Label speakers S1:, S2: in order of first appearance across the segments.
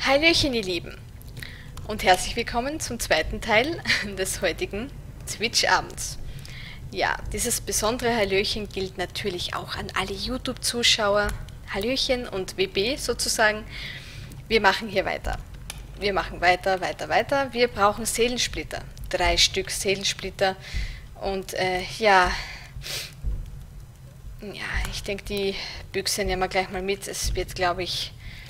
S1: Hallöchen, ihr Lieben, und herzlich willkommen zum zweiten Teil des heutigen Twitch-Abends. Ja, dieses besondere Hallöchen gilt natürlich auch an alle YouTube-Zuschauer. Hallöchen und WB sozusagen. Wir machen hier weiter. Wir machen weiter. Wir brauchen Seelensplitter. 3 Stück Seelensplitter. Und ja, ich denke, die Büchse nehmen wir gleich mal mit. Es wird, glaube ich,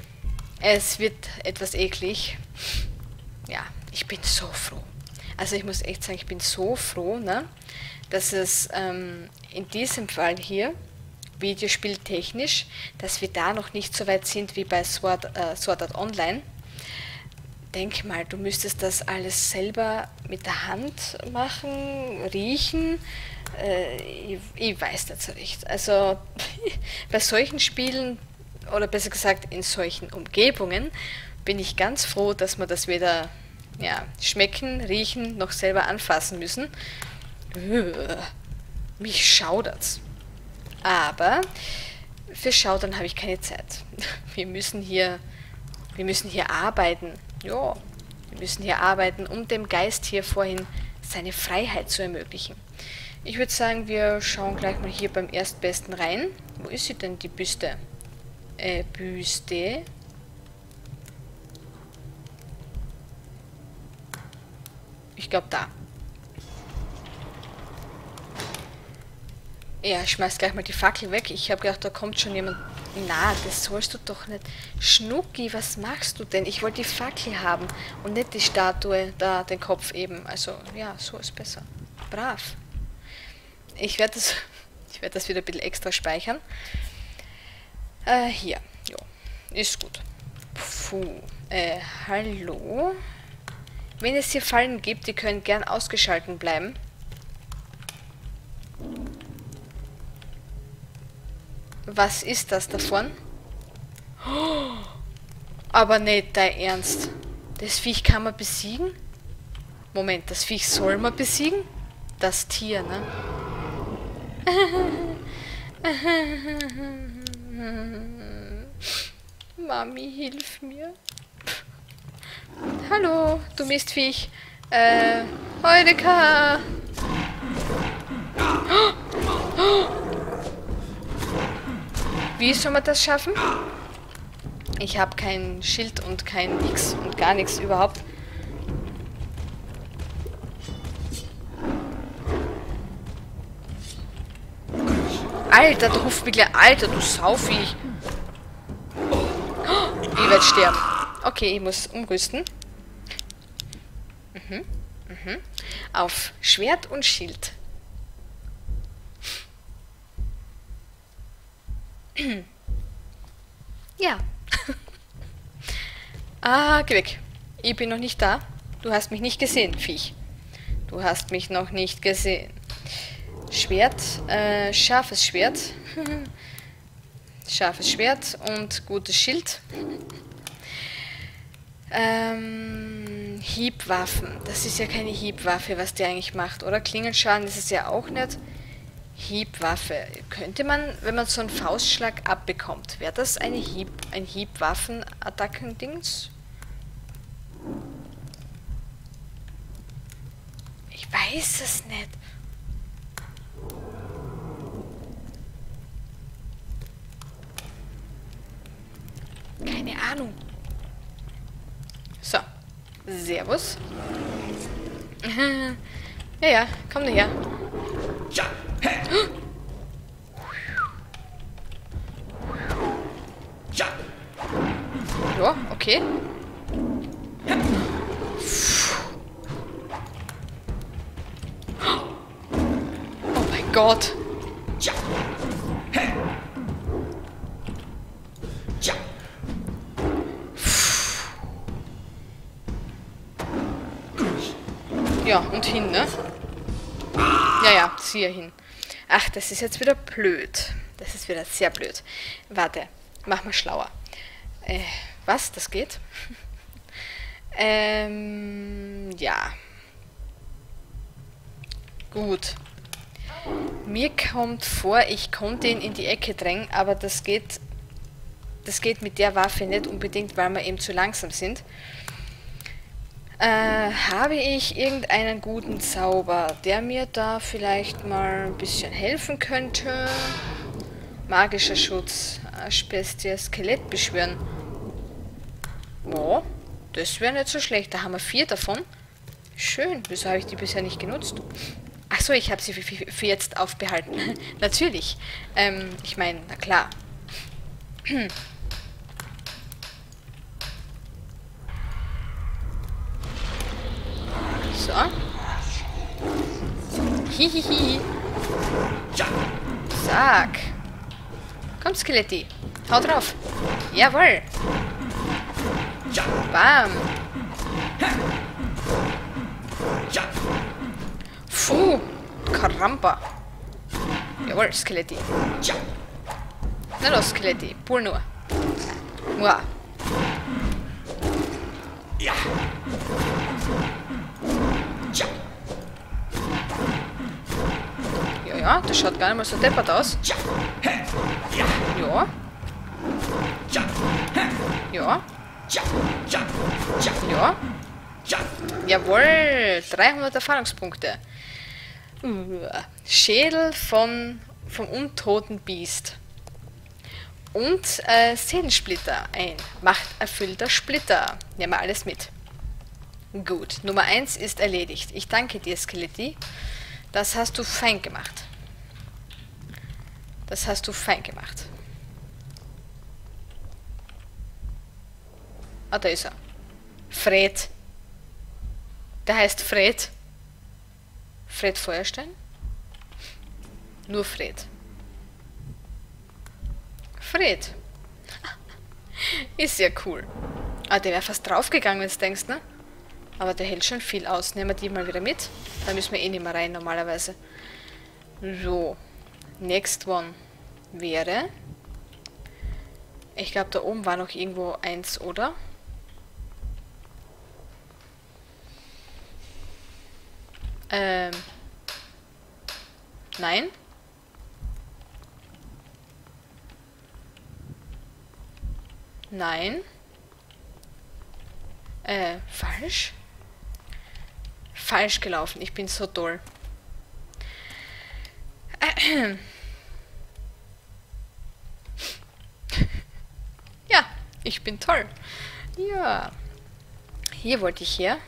S1: etwas eklig. Ja, ich bin so froh. Also ich muss echt sagen, ich bin so froh, ne, dass es in diesem Fall hier, videospieltechnisch, dass wir da noch nicht so weit sind wie bei Sword Art Online. Denk mal, du müsstest das alles selber mit der Hand machen, riechen. Ich weiß nicht so recht. Also bei solchen Spielen, oder besser gesagt in solchen Umgebungen, bin ich ganz froh, dass wir das weder schmecken, riechen, noch selber anfassen müssen. Mich schaudert's. Aber für Schaudern habe ich keine Zeit. Wir müssen hier arbeiten. Ja, wir müssen hier arbeiten, um dem Geist hier vorhin seine Freiheit zu ermöglichen. Ich würde sagen, wir schauen gleich mal hier beim Erstbesten rein. Wo ist sie denn, die Büste? Büste. Ich glaube da. Ja, schmeiß gleich mal die Fackel weg. Ich habe gedacht, da kommt schon jemand. Na, das sollst du doch nicht. Schnucki, was machst du denn? Ich wollte die Fackel haben und nicht die Statue, da den Kopf eben. Also, ja, so ist besser. Brav. Ich werde das wieder ein bisschen extra speichern. Hier. Jo. Ist gut. Puh. Hallo? Wenn es hier Fallen gibt, die können gern ausgeschaltet bleiben. Was ist das davon? Oh, aber nicht dein Ernst. Das Viech kann man besiegen? Moment, das Viech soll man besiegen? Das Tier, ne? Mami, hilf mir. Hallo, du Mistviech. Heureka. Wie soll man das schaffen? Ich habe kein Schild und kein nix und gar nichts überhaupt. Alter, du rufst mich gleich. Alter, du Sauviech. Ich werde sterben. Okay, ich muss umrüsten. Auf Schwert und Schild. Ja. Geh weg. Ich bin noch nicht da. Du hast mich nicht gesehen, Viech. Du hast mich noch nicht gesehen. Schwert, scharfes Schwert. Scharfes Schwert und gutes Schild. Hiebwaffen. Das ist ja keine Hiebwaffe, was die eigentlich macht, oder? Klingelschaden ist es ja auch nicht. Hiebwaffe. Könnte man, wenn man so einen Faustschlag abbekommt, wäre das ein Hiebwaffen-Attacken-Dings? Ich weiß es nicht. Keine Ahnung. So. Servus. Ja, komm nur her.
S2: Ja. Ja.
S1: Ja, okay. Oh mein Gott.
S2: Ja. Ja.
S1: Ja, und hin, ne? Ja, zieh hin. Ach, das ist jetzt wieder blöd. Das ist wieder sehr blöd. Warte, mach mal schlauer. Was? Das geht? Ja. Gut. Mir kommt vor, ich konnte ihn in die Ecke drängen, aber das geht Das geht mit der Waffe nicht unbedingt, weil wir eben zu langsam sind. Habe ich irgendeinen guten Zauber, der mir da vielleicht mal ein bisschen helfen könnte? Magischer Schutz, Bestie, Skelett beschwören. Oh, das wäre nicht so schlecht. Da haben wir 4 davon. Schön, wieso habe ich die bisher nicht genutzt? Achso, ich habe sie für jetzt aufbehalten. Natürlich. Ich meine, na klar. So. Hihihi. Sag. Komm, Skeletti. Hau drauf. Jawohl. Bam. Puh. Karamba. Jawohl, Skeletti. Na los, Skeletti. Pul nur. Mua.
S2: Ja.
S1: Ja, das schaut gar nicht mal so deppert aus. Ja. Ja. Ja. Jawohl, 300 Erfahrungspunkte. Schädel vom untoten Biest. Und Seelensplitter. Ein machterfüllter Splitter. Nehmen wir alles mit. Gut, Nummer 1 ist erledigt. Ich danke dir, Skeletti. Das hast du fein gemacht. Das hast du fein gemacht. Ah, da ist er. Fred. Der heißt Fred. Fred Feuerstein? Nur Fred. Fred. Ist ja cool. Ah, der wäre fast draufgegangen, wenn du denkst, ne? Aber der hält schon viel aus. Nehmen wir die mal wieder mit. Da müssen wir eh nicht mehr rein, normalerweise. So. Next one wäre... Ich glaube, da oben war noch irgendwo eins, oder? Nein? Nein? Falsch? Falsch gelaufen. Ich bin so toll. Ja, ich bin toll. Ja. Hier wollte ich her.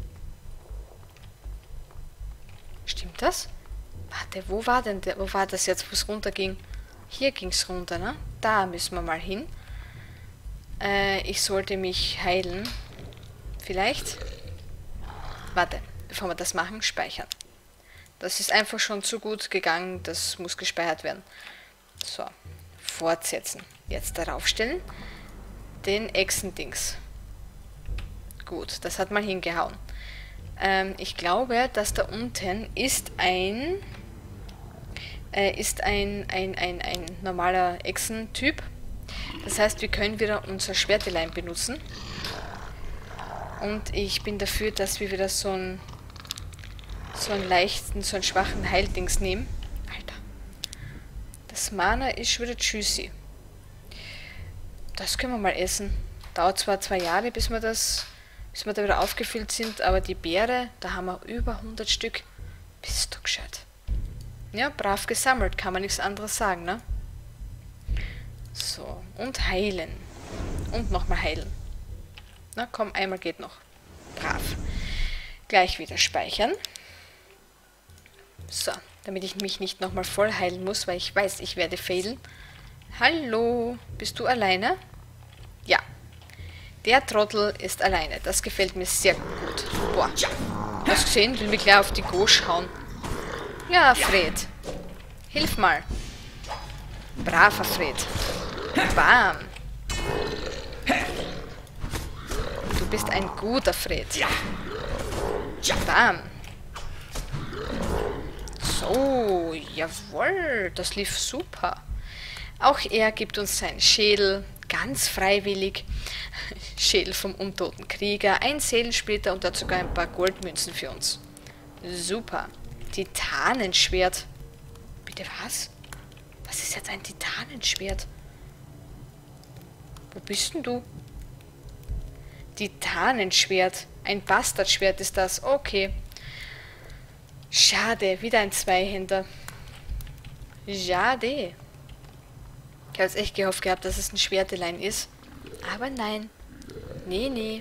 S1: Stimmt das? Warte, wo war denn wo war das jetzt, wo es runterging? Hier ging es runter, ne? Da müssen wir mal hin. Ich sollte mich heilen. Vielleicht? Warte, bevor wir das machen, speichern. Das ist einfach schon zu gut gegangen, das muss gespeichert werden. So, fortsetzen. Jetzt darauf stellen. Den Echsendings. Gut, das hat mal hingehauen. Ich glaube, dass da unten ist ein normaler Echsentyp. Das heißt, wir können wieder unser Schwertelein benutzen. Und ich bin dafür, dass wir wieder so einen leichten, so einen schwachen Heildings nehmen. Alter. Das Mana ist schon wieder juicy. Das können wir mal essen. Dauert zwar 2 Jahre, bis wir da wieder aufgefüllt sind, aber die Beere, da haben wir über 100 Stück. Bist du gescheit. Ja, brav gesammelt, kann man nichts anderes sagen, ne? So, und heilen. Und nochmal heilen. Na komm, einmal geht noch. Brav. Gleich wieder speichern. So, damit ich mich nicht nochmal voll heilen muss, weil ich weiß, ich werde failen. Hallo, bist du alleine? Ja. Der Trottel ist alleine. Das gefällt mir sehr gut. Boah. Hast du gesehen? Will mich gleich auf die Gauche hauen. Ja, Fred. Hilf mal. Braver Fred. Bam. Du bist ein guter Fred. Bam. So, jawohl. Das lief super. Auch er gibt uns seinen Schädel. Ganz freiwillig. Schädel vom untoten Krieger. Ein Seelensplitter und dazu sogar ein paar Goldmünzen für uns. Super. Titanenschwert. Bitte was? Was ist jetzt ein Titanenschwert? Wo bist denn du? Titanenschwert. Ein Bastardschwert ist das. Okay. Schade, wieder ein Zweihänder. Schade. Ich habe jetzt echt gehofft gehabt, dass es ein Schwertelein ist. Aber nein. Nee, nee.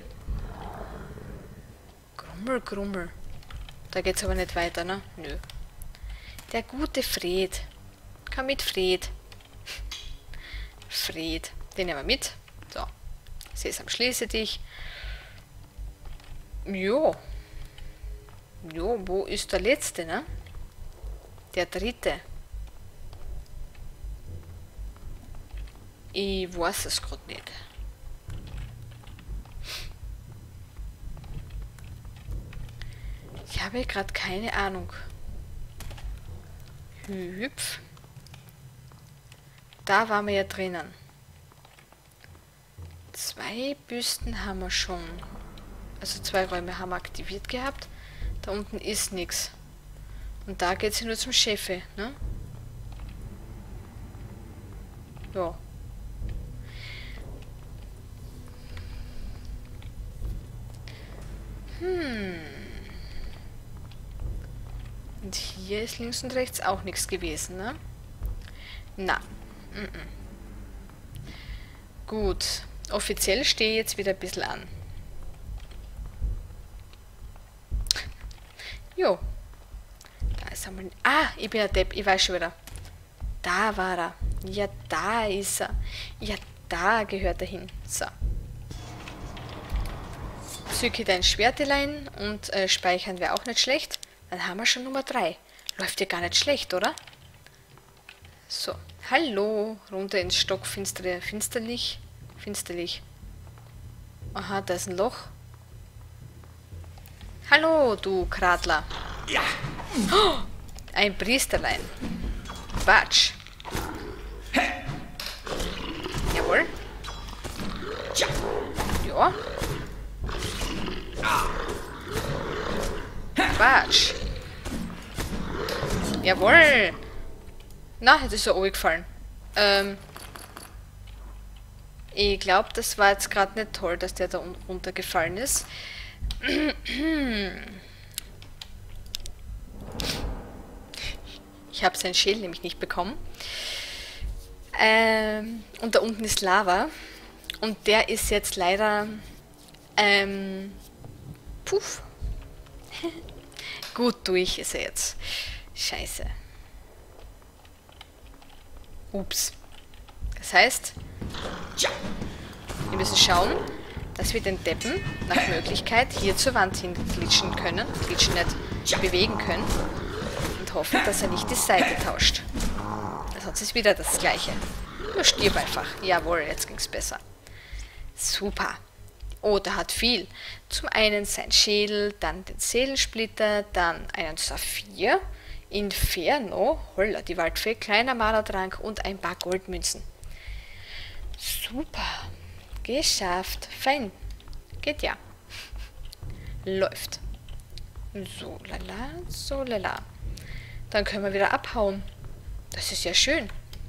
S1: Grummel, Grummel. Da geht's aber nicht weiter, ne? Nö. Der gute Fred. Komm mit, Fred. Fred. Den nehmen wir mit. So. Sesam, schließe dich. Jo. Jo, wo ist der letzte, ne? Der dritte. Ich weiß es gerade nicht. Ich habe gerade keine Ahnung. Hüpf. Da waren wir ja drinnen. 2 Büsten haben wir schon. Also 2 Räume haben wir aktiviert gehabt. Da unten ist nichts. Und da geht es ja nur zum Chefe, ne? Ja. Und hier ist links und rechts auch nichts gewesen, ne? Na. Gut. Offiziell stehe ich jetzt wieder ein bisschen an. Jo. Da ist einmal... Ah, ich bin ein Depp. Ich weiß schon wieder. Da war er. Ja, da ist er. Ja, da gehört er hin. So. Zücke dein Schwertelein und speichern wäre auch nicht schlecht. Dann haben wir schon Nummer 3. Läuft ja gar nicht schlecht, oder? So. Hallo. Runter ins Stockfinstere. Finsterlich. Finsterlich. Aha, da ist ein Loch. Hallo, du Kratler.
S2: Ja.
S1: Oh, ein Priesterlein. Quatsch. Jawohl.
S2: Ja.
S1: Ja. Quatsch. Jawohl. Na, jetzt ist er runtergefallen. Ich glaube, das war jetzt gerade nicht toll, dass der da runtergefallen ist. Ich habe seinen Schädel nämlich nicht bekommen. Und da unten ist Lava. Und der ist jetzt leider... puff. Gut durch ist er jetzt. Scheiße. Ups. Das heißt, wir müssen schauen, dass wir den Deppen nach Möglichkeit hier zur Wand hin glitschen können. Glitschen nicht bewegen können. Und hoffen, dass er nicht die Seite tauscht. Sonst ist wieder das Gleiche. Nur stirb einfach. Jawohl, jetzt ging's besser. Super. Oh, der hat viel. Zum einen sein Schädel, dann den Seelensplitter, dann einen Saphir, Inferno, holla, die Waldfee, kleiner Mana-Trank und ein paar Goldmünzen. Super. Geschafft. Fein. Geht ja. Läuft. So lala, so lala. Dann können wir wieder abhauen. Das ist ja schön.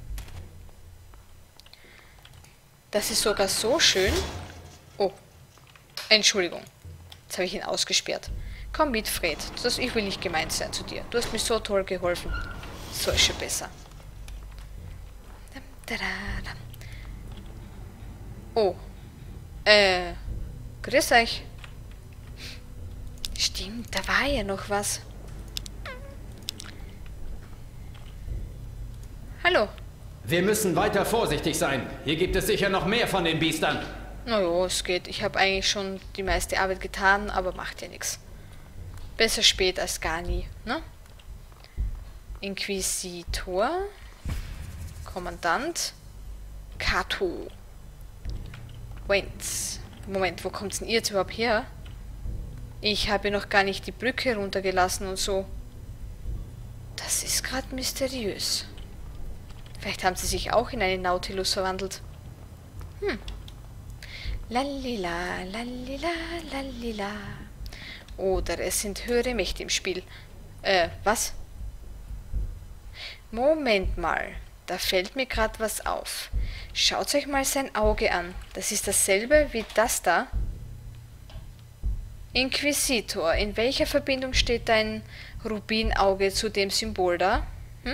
S1: Das ist sogar so schön. Oh. Entschuldigung. Jetzt habe ich ihn ausgesperrt. Komm mit, Fred. Ich will nicht gemein sein zu dir. Du hast mir so toll geholfen. So ist schon besser. Oh. Grüß euch. Stimmt, da war ja noch was. Hallo.
S3: Wir müssen weiter vorsichtig sein. Hier gibt es sicher noch mehr von den Biestern.
S1: Naja, es geht. Ich habe eigentlich schon die meiste Arbeit getan, aber macht ja nichts. Besser spät als gar nie, ne? Inquisitor. Kommandant. Kato. Wenz. Moment, wo kommt's denn ihr jetzt überhaupt her? Ich habe noch gar nicht die Brücke runtergelassen und so. Das ist gerade mysteriös. Vielleicht haben sie sich auch in einen Nautilus verwandelt. Lalila, lalila, lalila. Oder es sind höhere Mächte im Spiel. Was? Moment mal. Da fällt mir gerade was auf. Schaut euch mal sein Auge an. Das ist dasselbe wie das da. Inquisitor. In welcher Verbindung steht dein Rubinauge zu dem Symbol da?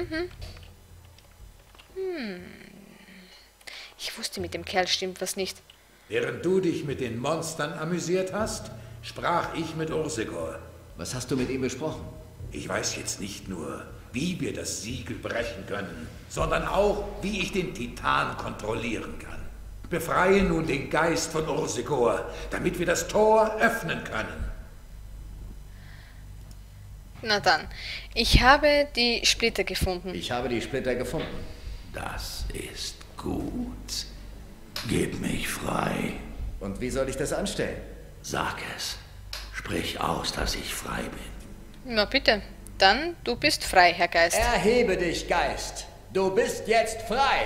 S1: Ich wusste, mit dem Kerl stimmt was nicht.
S2: Während du dich mit den Monstern amüsiert hast, sprach ich mit Ursegor.
S4: Was hast du mit ihm besprochen?
S2: Ich weiß jetzt nicht nur, wie wir das Siegel brechen können, sondern auch, wie ich den Titan kontrollieren kann. Befreie nun den Geist von Ursegor, damit wir das Tor öffnen können.
S1: Na dann, ich habe die Splitter gefunden.
S4: Ich habe die Splitter gefunden.
S2: Das ist gut. Gib mich frei.
S4: Und wie soll ich das anstellen?
S2: Sag es. Sprich aus, dass ich frei bin.
S1: Na bitte, dann, du bist frei, Herr Geist.
S4: Erhebe dich, Geist. Du bist jetzt frei.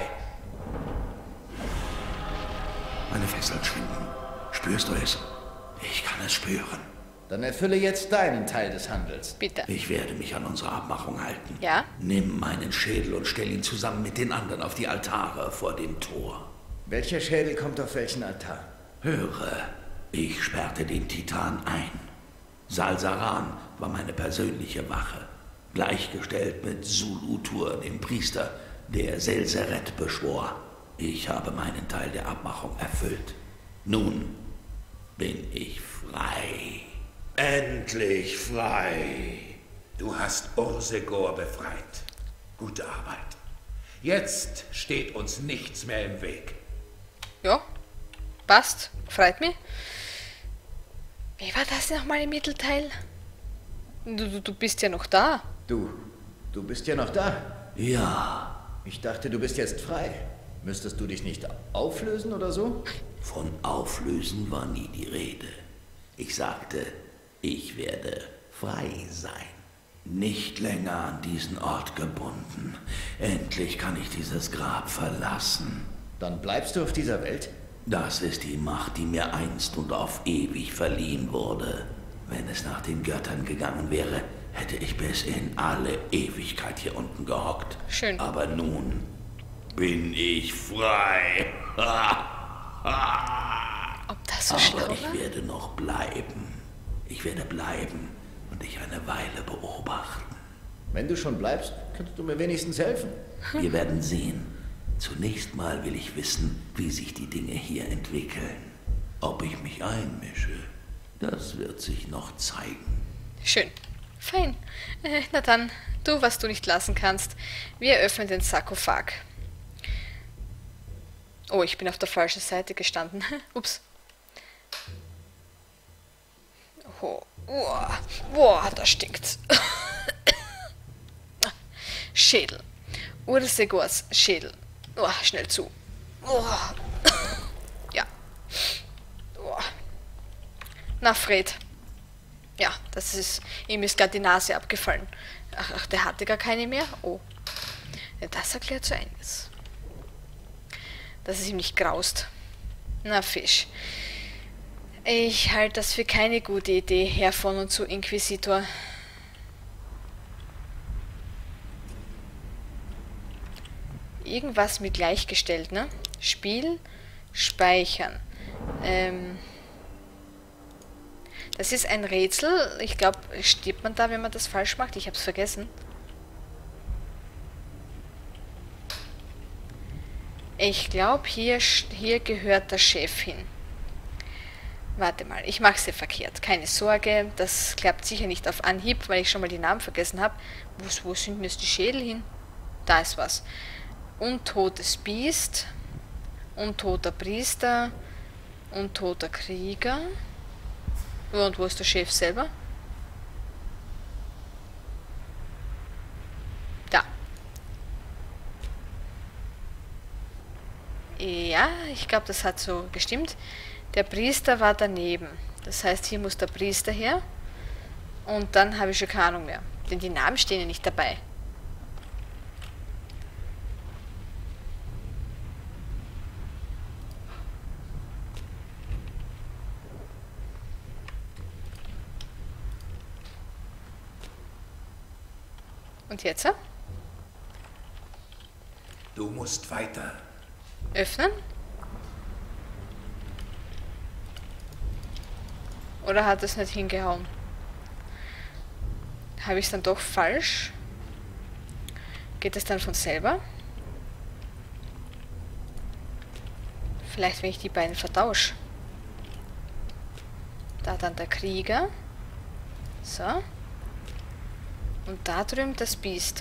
S2: Meine Fesseln schwinden. Spürst du es? Ich kann es spüren.
S4: Dann erfülle jetzt deinen Teil des Handels.
S1: Bitte.
S2: Ich werde mich an unsere Abmachung halten.
S1: Ja?
S2: Nimm meinen Schädel und stell ihn zusammen mit den anderen auf die Altare vor dem Tor.
S4: Welcher Schädel kommt auf welchen Altar?
S2: Höre, ich sperrte den Titan ein. Salsaran war meine persönliche Wache, gleichgestellt mit Zulutur, dem Priester, der Selzeret beschwor. Ich habe meinen Teil der Abmachung erfüllt. Nun bin ich frei. Endlich frei. Du hast Ursegor befreit. Gute Arbeit. Jetzt steht uns nichts mehr im Weg.
S1: Ja, passt, freut mich. Wie war das nochmal im Mittelteil? Du bist ja noch da.
S4: Du bist ja noch da.
S2: Ja,
S4: Ich dachte, du bist jetzt frei. Müsstest du dich nicht auflösen oder so?
S2: von Auflösen war nie die Rede. Ich sagte, ich werde frei sein. Nicht länger an diesen Ort gebunden. Endlich kann ich dieses Grab verlassen.
S4: Dann bleibst du auf dieser Welt?
S2: Das ist die Macht, die mir einst und auf ewig verliehen wurde. Wenn es nach den Göttern gegangen wäre, hätte ich bis in alle Ewigkeit hier unten gehockt.
S1: Schön.
S2: Aber nun bin ich frei.
S1: Ob das so
S2: Aber
S1: schlau
S2: ich
S1: war?
S2: werde noch bleiben. Ich werde bleiben und dich eine Weile beobachten.
S4: Wenn du schon bleibst, könntest du mir wenigstens helfen.
S2: Wir werden sehen. Zunächst mal will ich wissen, wie sich die Dinge hier entwickeln. Ob ich mich einmische, das wird sich noch zeigen.
S1: Schön. Fein. Na dann, tu, was du nicht lassen kannst. Wir öffnen den Sarkophag. Oh, ich bin auf der falschen Seite gestanden. Ups. Oh, boah, da stinkt's. Schädel. Ursegors Schädel. Oh, schnell zu. Oh. Ja. Oh. Na, Fred. Ja, das ist... Ihm ist gerade die Nase abgefallen. Ach, der hatte gar keine mehr? Oh. Ja, das erklärt so einiges. Dass es ihm nicht graust. Na, Fisch. Ich halte das für keine gute Idee, Herr von und zu Inquisitor. Irgendwas mit gleichgestellt, ne? Spiel, speichern. Das ist ein Rätsel. Ich glaube, stirbt man da, wenn man das falsch macht? Ich habe es vergessen. Ich glaube, hier gehört der Chef hin. Warte mal, ich mache es ja verkehrt. Keine Sorge, das klappt sicher nicht auf Anhieb, weil ich schon mal die Namen vergessen habe. Wo sind denn jetzt die Schädel hin? Da ist was. Untotes Biest, untoter Priester, untoter Krieger. Und wo ist der Chef selber? Da. Ja, ich glaube, das hat so gestimmt. Der Priester war daneben. Das heißt, hier muss der Priester her. Und dann habe ich schon keine Ahnung mehr. Denn die Namen stehen ja nicht dabei. Und jetzt?
S2: Du musst weiter.
S1: Öffnen? Oder hat es nicht hingehauen? Habe ich es dann doch falsch? Geht es dann von selber? Vielleicht, wenn ich die beiden vertausche. Da dann der Krieger. So. Und da drüben das Biest.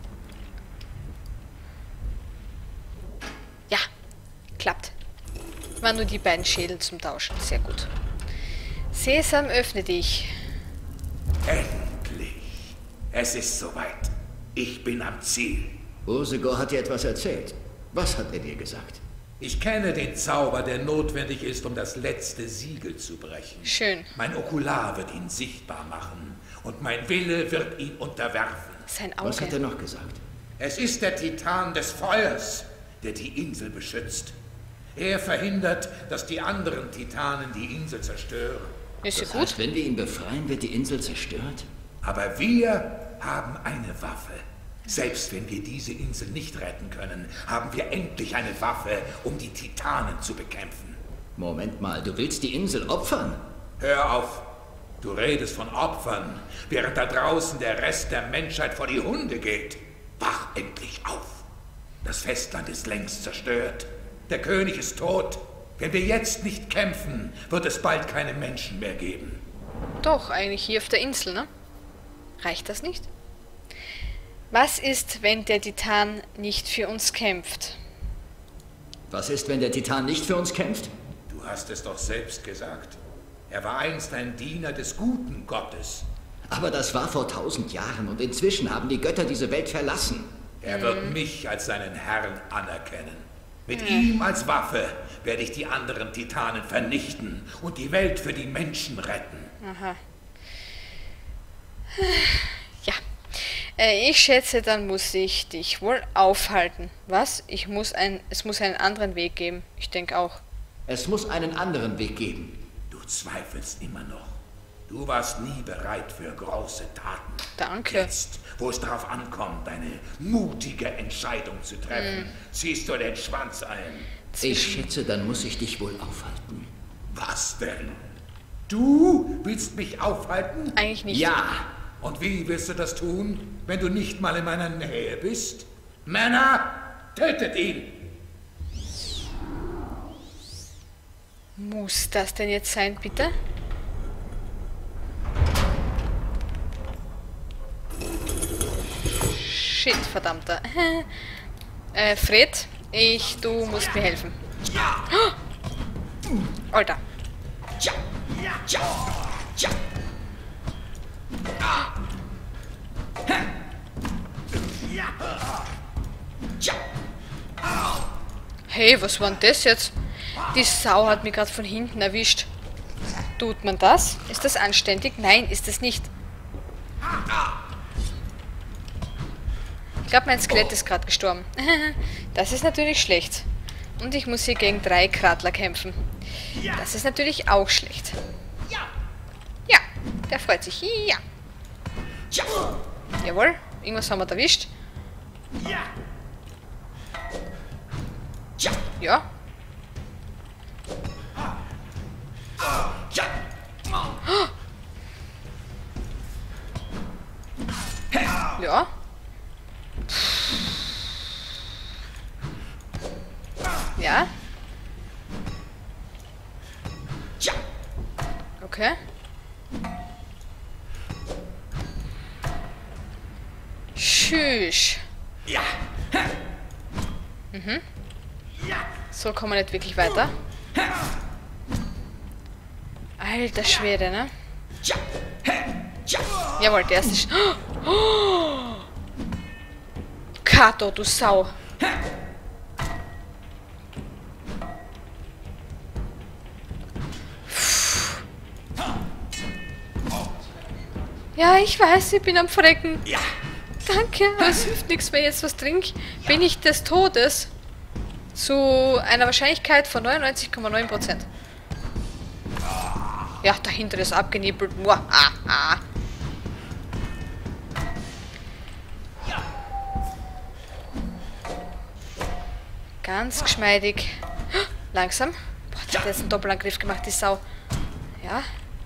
S1: Ja, klappt. Waren nur die beiden Schädel zum Tauschen. Sehr gut. Sesam, öffne dich.
S2: Endlich. Es ist soweit. Ich bin am Ziel.
S4: Ursegor hat dir etwas erzählt. Was hat er dir gesagt?
S2: Ich kenne den Zauber, der notwendig ist, um das letzte Siegel zu brechen.
S1: Schön.
S2: Mein Okular wird ihn sichtbar machen und mein Wille wird ihn unterwerfen.
S1: Sein Auge.
S4: Was hat er noch gesagt?
S2: Es ist der Titan des Feuers, der die Insel beschützt. Er verhindert, dass die anderen Titanen die Insel zerstören.
S1: Ist ja
S4: Das
S1: gut.
S4: heißt, wenn wir ihn befreien, wird die Insel zerstört?
S2: Aber wir haben eine Waffe. Selbst wenn wir diese Insel nicht retten können, haben wir endlich eine Waffe, um die Titanen zu bekämpfen.
S4: Moment mal, du willst die Insel opfern?
S2: Hör auf! Du redest von Opfern, während da draußen der Rest der Menschheit vor die Hunde geht. Wach endlich auf! Das Festland ist längst zerstört. Der König ist tot. Wenn wir jetzt nicht kämpfen, wird es bald keine Menschen mehr geben.
S1: Doch, eigentlich hier auf der Insel, ne? Reicht das nicht? Was ist, wenn der Titan nicht für uns kämpft?
S4: Was ist, wenn der Titan nicht für uns kämpft?
S2: Du hast es doch selbst gesagt. Er war einst ein Diener des guten Gottes.
S4: Aber das war vor 1000 Jahren und inzwischen haben die Götter diese Welt verlassen.
S2: Er wird mich als seinen Herrn anerkennen. Mit ihm als Waffe werde ich die anderen Titanen vernichten und die Welt für die Menschen retten.
S1: Aha. Ja. Ich schätze, dann muss ich dich wohl aufhalten. Was? Es muss einen anderen Weg geben. Ich denke auch.
S4: Es muss einen anderen Weg geben.
S2: Du zweifelst immer noch. Du warst nie bereit für große Taten.
S1: Danke.
S2: Jetzt, wo es darauf ankommt, eine mutige Entscheidung zu treffen, ziehst du den Schwanz ein.
S4: Ich schätze, dann muss ich dich wohl aufhalten.
S2: Was denn? Du willst mich aufhalten?
S1: Eigentlich nicht.
S4: Ja!
S2: Und wie willst du das tun, wenn du nicht mal in meiner Nähe bist? Männer, tötet ihn!
S1: Muss das denn jetzt sein, bitte? Shit, verdammter. Fred, du musst mir helfen. Alter. Hey, was war denn das jetzt? Die Sau hat mich gerade von hinten erwischt. Tut man das? Ist das anständig? Nein, ist es nicht. Ich glaube, mein Skelett ist gerade gestorben. Das ist natürlich schlecht. Und ich muss hier gegen 3 Kratler kämpfen. Das ist natürlich auch schlecht. Ja, der freut sich. Ja. Jawohl, irgendwas haben wir erwischt. Ja. Ja. Ja. Okay. Tschüss. Mhm. So kommen wir nicht wirklich weiter. Alter Schwede, ne? Jawohl, der erste Oh! Kato, du Sau. Ja, ich weiß, ich bin am Frecken.
S2: Ja.
S1: Danke, aber es hilft nichts, wenn ich jetzt was trinke. Bin ich des Todes zu einer Wahrscheinlichkeit von 99,9%. Ja, dahinter ist abgenippelt. Ganz geschmeidig. Langsam. Boah, der hat jetzt einen Doppelangriff gemacht, die Sau. Ja.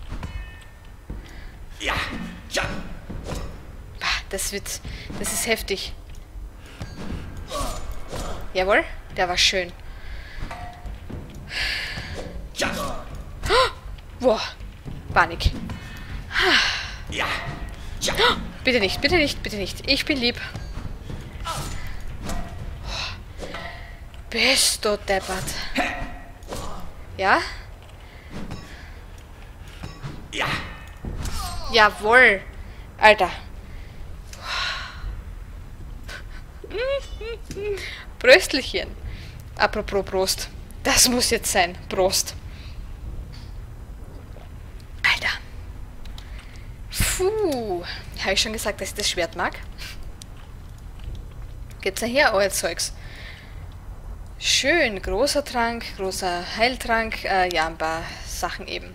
S2: Ja, ja.
S1: Bah, das ist heftig. Jawohl, der war schön.
S2: Ja,
S1: Boah, Panik.
S2: ja, ja.
S1: Bitte nicht, bitte nicht, bitte nicht. Ich bin lieb. Bist du deppert. Ja?
S2: Ja,
S1: Jawohl. Alter. Bröstelchen. Apropos Prost. Das muss jetzt sein. Prost. Alter. Puh. Habe ich schon gesagt, dass ich das Schwert mag? Gibt's ja hier euer Zeugs. Schön. Großer Trank, großer Heiltrank. Ja, ein paar Sachen eben.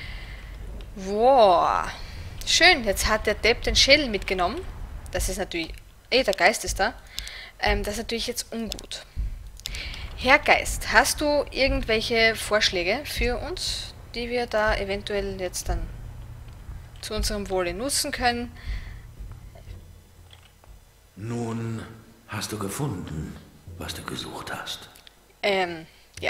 S1: Wow. Schön. Jetzt hat der Depp den Schädel mitgenommen. Das ist natürlich... der Geist ist da. Das ist natürlich jetzt ungut. Herr Geist, hast du irgendwelche Vorschläge für uns, die wir da eventuell jetzt dann zu unserem Wohle nutzen können?
S2: nun hast du gefunden, was du gesucht hast.
S1: Ja.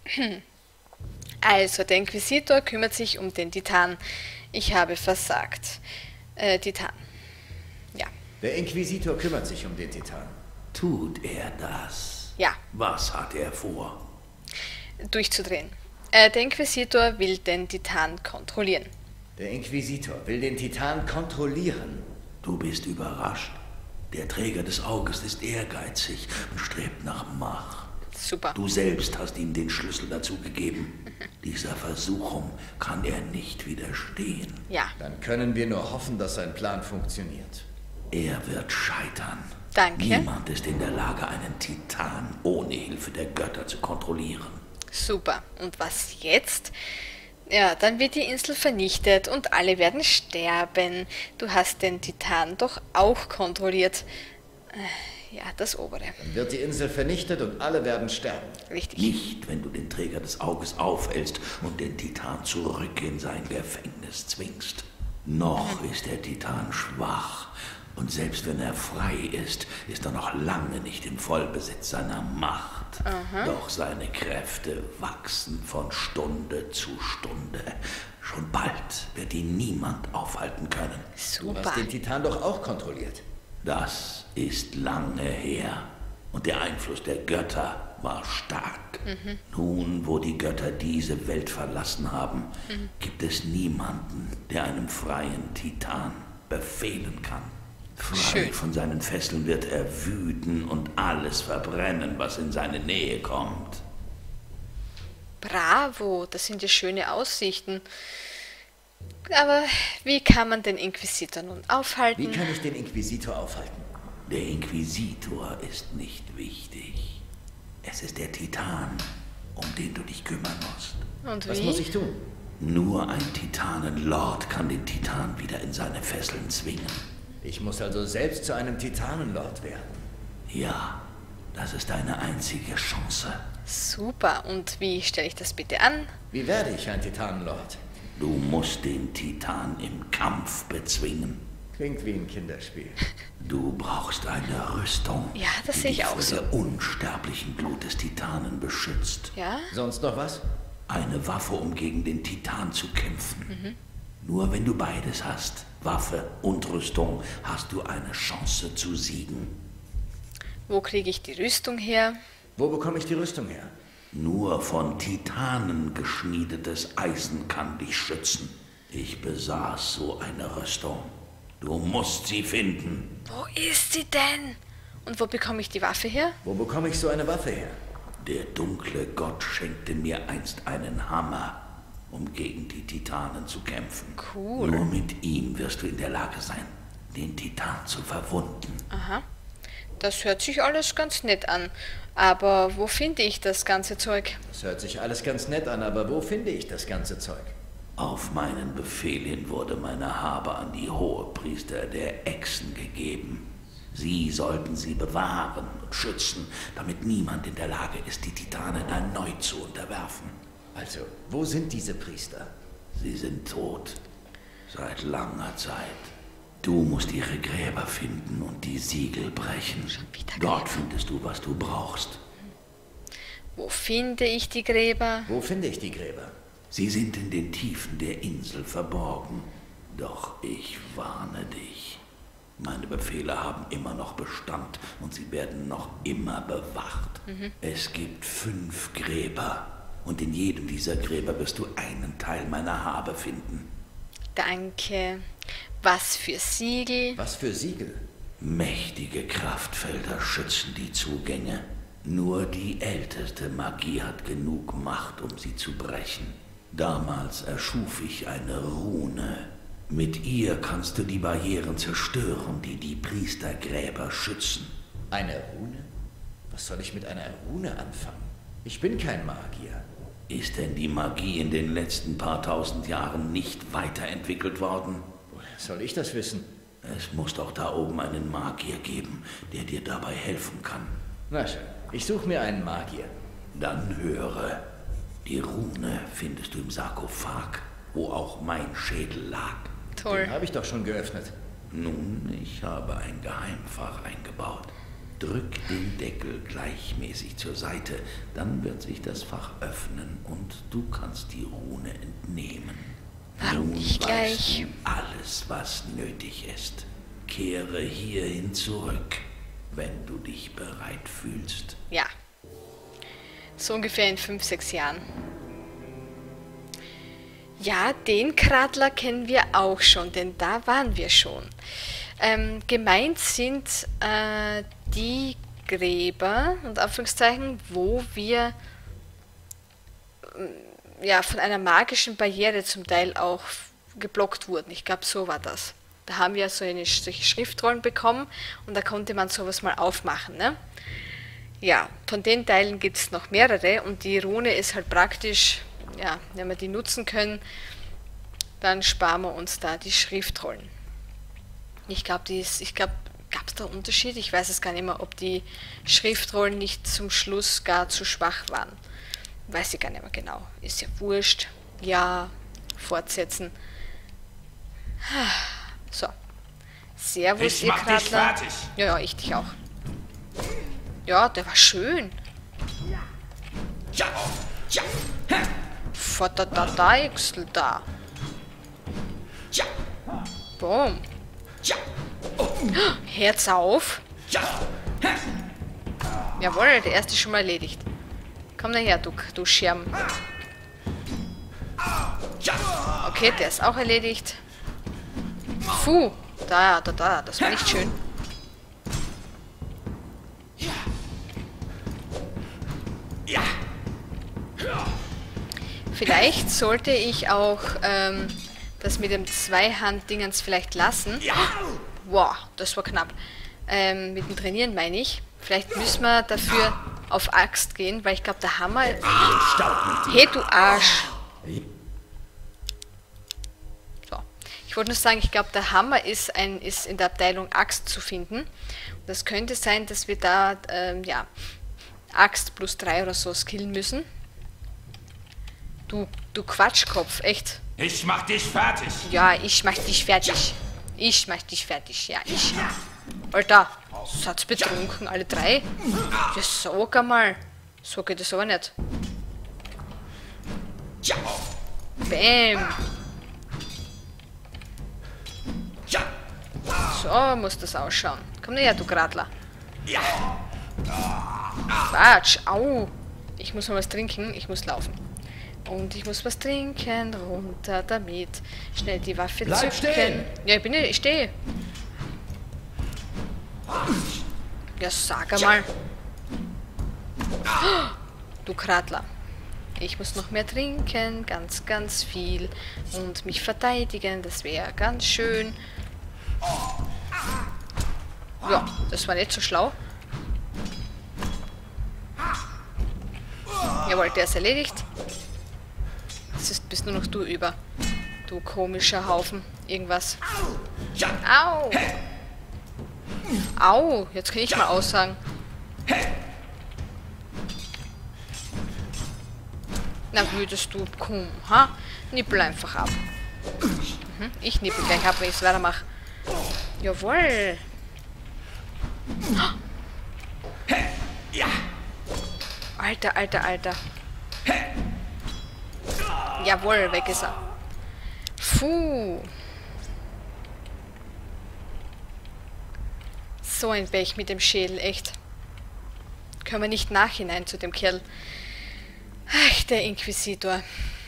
S1: Also, der Inquisitor kümmert sich um den Titan. Ich habe versagt. Titan. Ja.
S4: Der Inquisitor kümmert sich um den Titan.
S2: Tut er das?
S1: Ja.
S2: Was hat er vor?
S1: Durchzudrehen. Der Inquisitor will den Titan kontrollieren.
S4: Der Inquisitor will den Titan kontrollieren.
S2: Du bist überrascht. Der Träger des Auges ist ehrgeizig und strebt nach Macht.
S1: Super.
S2: Du selbst hast ihm den Schlüssel dazu gegeben. Dieser Versuchung kann er nicht widerstehen.
S1: Ja.
S4: Dann können wir nur hoffen, dass sein Plan funktioniert.
S2: Er wird scheitern.
S1: Danke.
S2: Niemand ist in der Lage, einen Titan ohne Hilfe der Götter zu kontrollieren.
S1: Super. Und was jetzt? Ja, dann wird die Insel vernichtet und alle werden sterben. Du hast den Titan doch auch kontrolliert. Ja, das obere.
S4: Dann wird die Insel vernichtet und alle werden sterben.
S1: Richtig.
S2: Nicht, wenn du den Träger des Auges aufhältst und den Titan zurück in sein Gefängnis zwingst. Noch ist der Titan schwach. Und selbst wenn er frei ist, ist er noch lange nicht im Vollbesitz seiner Macht. Doch seine Kräfte wachsen von Stunde zu Stunde. Schon bald wird ihn niemand aufhalten können.
S4: Du
S1: Super.
S4: hast den Titan doch auch kontrolliert.
S2: Das ist lange her. Und der Einfluss der Götter war stark. Nun, wo die Götter diese Welt verlassen haben, gibt es niemanden, der einem freien Titan befehlen kann. Frei
S1: Schön.
S2: von seinen Fesseln wird er wüten und alles verbrennen, was in seine Nähe kommt.
S1: Bravo, das sind ja schöne Aussichten. Aber wie kann man den Inquisitor nun
S4: Wie
S1: aufhalten?
S4: kann ich den Inquisitor aufhalten?
S2: Der Inquisitor ist nicht wichtig. Es ist der Titan, um den du dich kümmern musst.
S1: Und
S4: Was
S1: wie?
S4: muss ich tun?
S2: Nur ein Titanenlord kann den Titan wieder in seine Fesseln zwingen.
S4: Ich muss also selbst zu einem Titanenlord werden.
S2: Ja, das ist deine einzige Chance.
S1: Super. Und wie stelle ich das bitte an?
S4: Wie werde ich ein Titanenlord?
S2: Du musst den Titan im Kampf bezwingen.
S4: Klingt wie ein Kinderspiel.
S2: Du brauchst eine Rüstung,
S1: Ja, das
S2: die
S1: sehe ich
S2: dich
S1: auch
S2: vor
S1: so.
S2: der unsterblichen Glut des Titanen beschützt.
S1: Ja?
S4: Sonst noch was?
S2: Eine Waffe, um gegen den Titan zu kämpfen. Nur wenn du beides hast, Waffe und Rüstung, hast du eine Chance zu siegen.
S1: Wo kriege ich die Rüstung her?
S4: Wo bekomme ich die Rüstung her?
S2: Nur von Titanen geschmiedetes Eisen kann dich schützen. Ich besaß so eine Rüstung. Du musst sie finden.
S1: Wo ist sie denn? Und wo bekomme ich die Waffe her?
S4: Wo bekomme ich so eine Waffe her?
S2: Der dunkle Gott schenkte mir einst einen Hammer, um gegen die Titanen zu kämpfen.
S1: Cool.
S2: Nur mit ihm wirst du in der Lage sein, den Titan zu verwunden.
S1: Aha. Das hört sich alles ganz nett an. Aber wo finde ich das ganze Zeug?
S4: Das hört sich alles ganz nett an, aber wo finde ich das ganze Zeug?
S2: Auf meinen Befehl hin wurde meine Habe an die Hohepriester der Echsen gegeben. Sie sollten sie bewahren und schützen, damit niemand in der Lage ist, die Titanen erneut zu unterwerfen.
S4: Also, wo sind diese Priester?
S2: Sie sind tot. Seit langer Zeit. Du musst ihre Gräber finden und die Siegel brechen. Dort findest du, was du brauchst.
S1: Wo finde ich die Gräber?
S4: Wo finde ich die Gräber?
S2: Sie sind in den Tiefen der Insel verborgen. Doch ich warne dich. Meine Befehle haben immer noch Bestand und sie werden noch immer bewacht. Es gibt 5 Gräber und in jedem dieser Gräber wirst du einen Teil meiner Habe finden.
S1: Danke. Was für Siegel?
S4: Was für Siegel?
S2: Mächtige Kraftfelder schützen die Zugänge. Nur die älteste Magie hat genug Macht, um sie zu brechen. Damals erschuf ich eine Rune. Mit ihr kannst du die Barrieren zerstören, die die Priestergräber schützen.
S4: Eine Rune? Was soll ich mit einer Rune anfangen? Ich bin kein Magier.
S2: Ist denn die Magie in den letzten paar tausend Jahren nicht weiterentwickelt worden?
S4: Woher soll ich das wissen?
S2: Es muss doch da oben einen Magier geben, der dir dabei helfen kann.
S4: Na schön, ich suche mir einen Magier.
S2: Dann höre. Die Rune findest du im Sarkophag, wo auch mein Schädel lag.
S1: Toll.
S4: Den habe ich doch schon geöffnet.
S2: Nun, ich habe ein Geheimfach eingebaut. Drück den Deckel gleichmäßig zur Seite, dann wird sich das Fach öffnen und du kannst die Rune entnehmen.
S1: Warum nicht gleich?
S2: Weißt du alles, was nötig ist. Kehre hierhin zurück, wenn du dich bereit fühlst.
S1: Ja. So ungefähr in 5, 6 Jahren. Ja, den Kratler kennen wir auch schon, denn da waren wir schon. Gemeint sind die Gräber, und Anführungszeichen, wo wir ja, von einer magischen Barriere zum Teil auch geblockt wurden. Ich glaube, so war das. Da haben wir solche Schriftrollen bekommen und da konnte man sowas mal aufmachen. Ne? Ja, von den Teilen gibt es noch mehrere und die Rune ist halt praktisch, ja, wenn wir die nutzen können, dann sparen wir uns da die Schriftrollen. Ich glaube, gab es da Unterschied? Ich weiß es gar nicht mehr, ob die Schriftrollen nicht zum Schluss gar zu schwach waren. Weiß ich gar nicht mehr genau. Ist ja wurscht. Ja, fortsetzen. So. Servus, ihr Kratler.
S5: Ich mach dich fertig.
S1: Ja, ich dich auch. Ja, der war schön.
S5: Ja, ja,
S1: Vater da Deichsel da.
S5: ja,
S1: Boom.
S5: ja,
S1: Herz auf.
S5: ja.
S1: Jawohl, der erste ist schon mal erledigt. Komm daher, du Schirm. Okay, der ist auch erledigt. Puh, da, das war nicht schön.
S5: Ja.
S1: Vielleicht sollte ich auch das mit dem Zweihand-Dingens vielleicht lassen. Wow, das war knapp. Mit dem Trainieren meine ich. Vielleicht müssen wir dafür auf Axt gehen, weil ich glaube, der Hammer... Hey, du Arsch! So. Ich wollte nur sagen, ich glaube, der Hammer ist in der Abteilung Axt zu finden. Und das könnte sein, dass wir da, ja, Axt plus 3 oder so skillen müssen. Du Quatschkopf, echt.
S5: Ich mach dich fertig.
S1: Ja, ich mach dich fertig. Ich mach dich fertig, ja, ich. Alter, seid's betrunken, alle 3? Ja, sag einmal. So geht es aber nicht. Bäm. So muss das ausschauen. Komm her, du Gradler. Quatsch, au. Ich muss mal was trinken, ich muss laufen. Und ich muss was trinken, runter damit. Schnell die Waffe
S4: Bleib
S1: zücken.
S4: stehen.
S1: Ja, ich stehe. Ja, sag einmal. Du Kratler. Ich muss noch mehr trinken, ganz, ganz viel. Und mich verteidigen, das wäre ganz schön. Ja, das war nicht so schlau. Jawohl, der ist erledigt. Jetzt bist nur noch du über. Du komischer Haufen. Irgendwas. Au! Au, jetzt kann ich mal aussagen. Na, würdest du, komm, ha? Nippel einfach ab. Ich nippel gleich ab, wenn ich es weitermache. Jawohl.
S5: Ja.
S1: Alter, alter, alter. Jawohl, weg ist er. Puh. So ein Pech mit dem Schädel, echt. Können wir nicht nachhinein zu dem Kerl. Ach, der Inquisitor.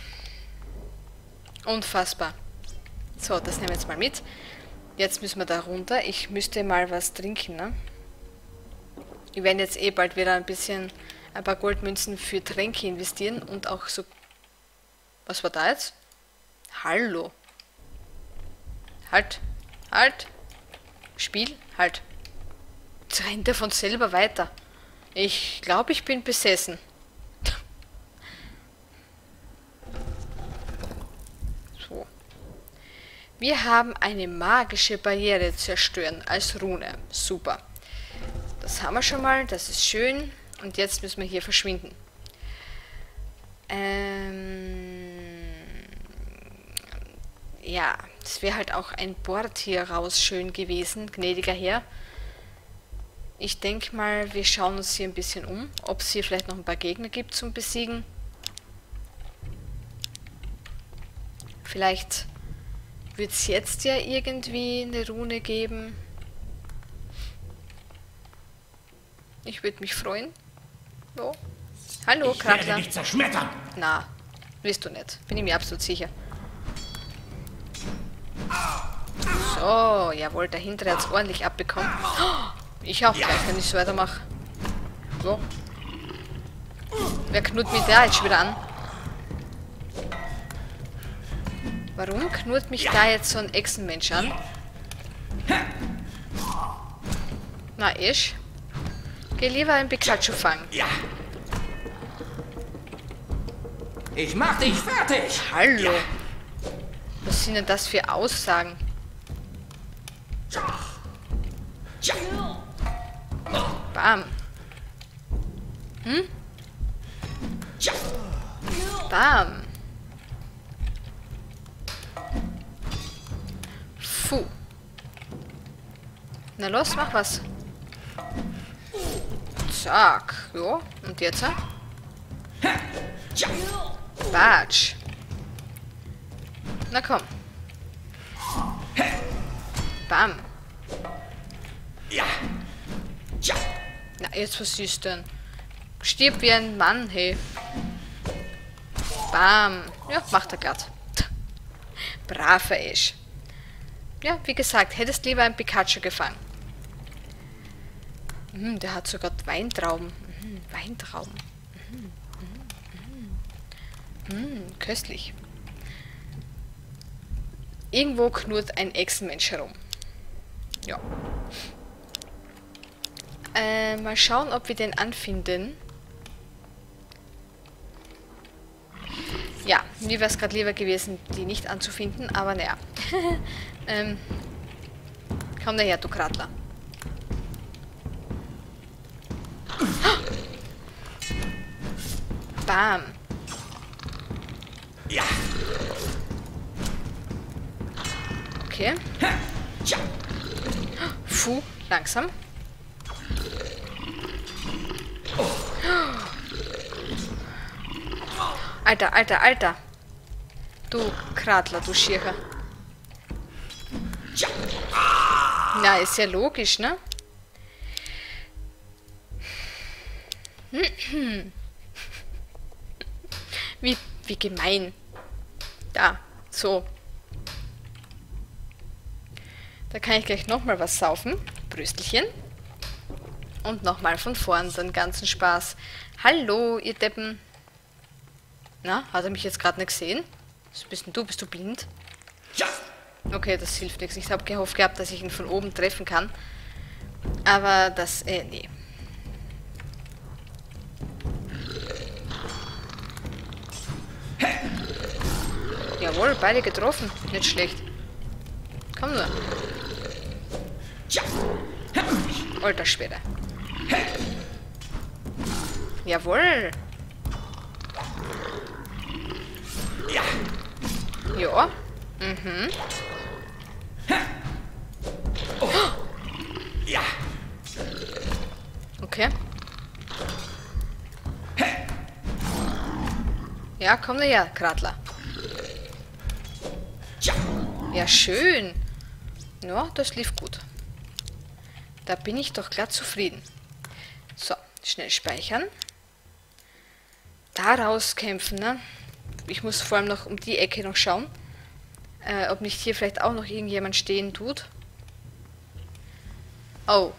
S1: Unfassbar. So, das nehmen wir jetzt mal mit. Jetzt müssen wir da runter. Ich müsste mal was trinken, ne? Wir werden jetzt eh bald wieder ein paar Goldmünzen für Tränke investieren und auch so... Was war da jetzt? Hallo. Halt. Halt. Spiel. Halt. Jetzt rennt er von selber weiter. Ich glaube, ich bin besessen. So. Wir haben eine magische Barriere zerstören als Rune. Super. Das haben wir schon mal, das ist schön. Und jetzt müssen wir hier verschwinden. Ja, es wäre halt auch ein Bord hier raus schön gewesen, gnädiger Herr. Ich denke mal, wir schauen uns hier ein bisschen um, ob es hier vielleicht noch ein paar Gegner gibt zum Besiegen. Vielleicht wird es jetzt ja irgendwie eine Rune geben. Ich würde mich freuen. So. Hallo,
S5: Ich werde
S1: Krackler.
S5: dich zerschmettern.
S1: Na, wirst du nicht. Bin ich mir absolut sicher. So, jawohl, der hintere hat es ordentlich abbekommen. Oh, ich auch gleich, wenn ich so weitermache. So. Wer knurrt mich da jetzt schon wieder an? Warum knurrt mich da jetzt so ein Echsenmensch an? Na, ich? Geh lieber ein Pikachu fangen.
S5: Ja.
S4: Ich mach dich fertig!
S1: Hallo. Was sind denn das für Aussagen?
S5: Ja.
S1: Bam.
S5: Ja.
S1: Bam. Puh. Na los, mach was. Zack. Jo. Und jetzt?
S5: Ja.
S1: Batsch. Na komm. Bam.
S5: Ja. Ja.
S1: Na, jetzt was ist denn? Stirb wie ein Mann, hey. Bam. Ja, macht er glatt. Braver Ash. Ja, wie gesagt, hättest lieber ein Pikachu gefangen. Der hat sogar Weintrauben. Weintrauben. Köstlich. Irgendwo knurrt ein Echsenmensch herum. Ja. Mal schauen, ob wir den anfinden. Ja, mir wäre es gerade lieber gewesen, die nicht anzufinden, aber naja. Komm daher, du Kratler. Bam.
S5: Ja.
S1: Okay.
S5: Ja.
S1: Puh, langsam. Alter, alter, alter. Du Kratler, du Schircher.
S5: Ja.
S1: Na, ist ja logisch, ne? Wie gemein. Da, so. Da kann ich gleich nochmal was saufen. Bröstelchen. Und nochmal von vorn den ganzen Spaß. Hallo, ihr Deppen. Na, hat er mich jetzt gerade nicht gesehen? Was bist denn du? Bist du blind?
S5: Ja.
S1: Okay, das hilft nichts. Ich habe gehofft gehabt, dass ich ihn von oben treffen kann. Aber das, nee. Jawohl, beide getroffen. Nicht schlecht. Komm nur.
S5: Ja.
S1: Alter Schwede. Jawohl.
S5: Ja.
S1: Ja. Mhm.
S5: Oh. Ja.
S1: Okay. Ja, komm her, Kratler.
S5: Ja.
S1: Ja, schön. Ja, das lief gut. Da bin ich doch glatt zufrieden. So, schnell speichern. Da rauskämpfen, ne? Ich muss vor allem noch um die Ecke noch schauen, ob nicht hier vielleicht auch noch irgendjemand stehen tut. Oh.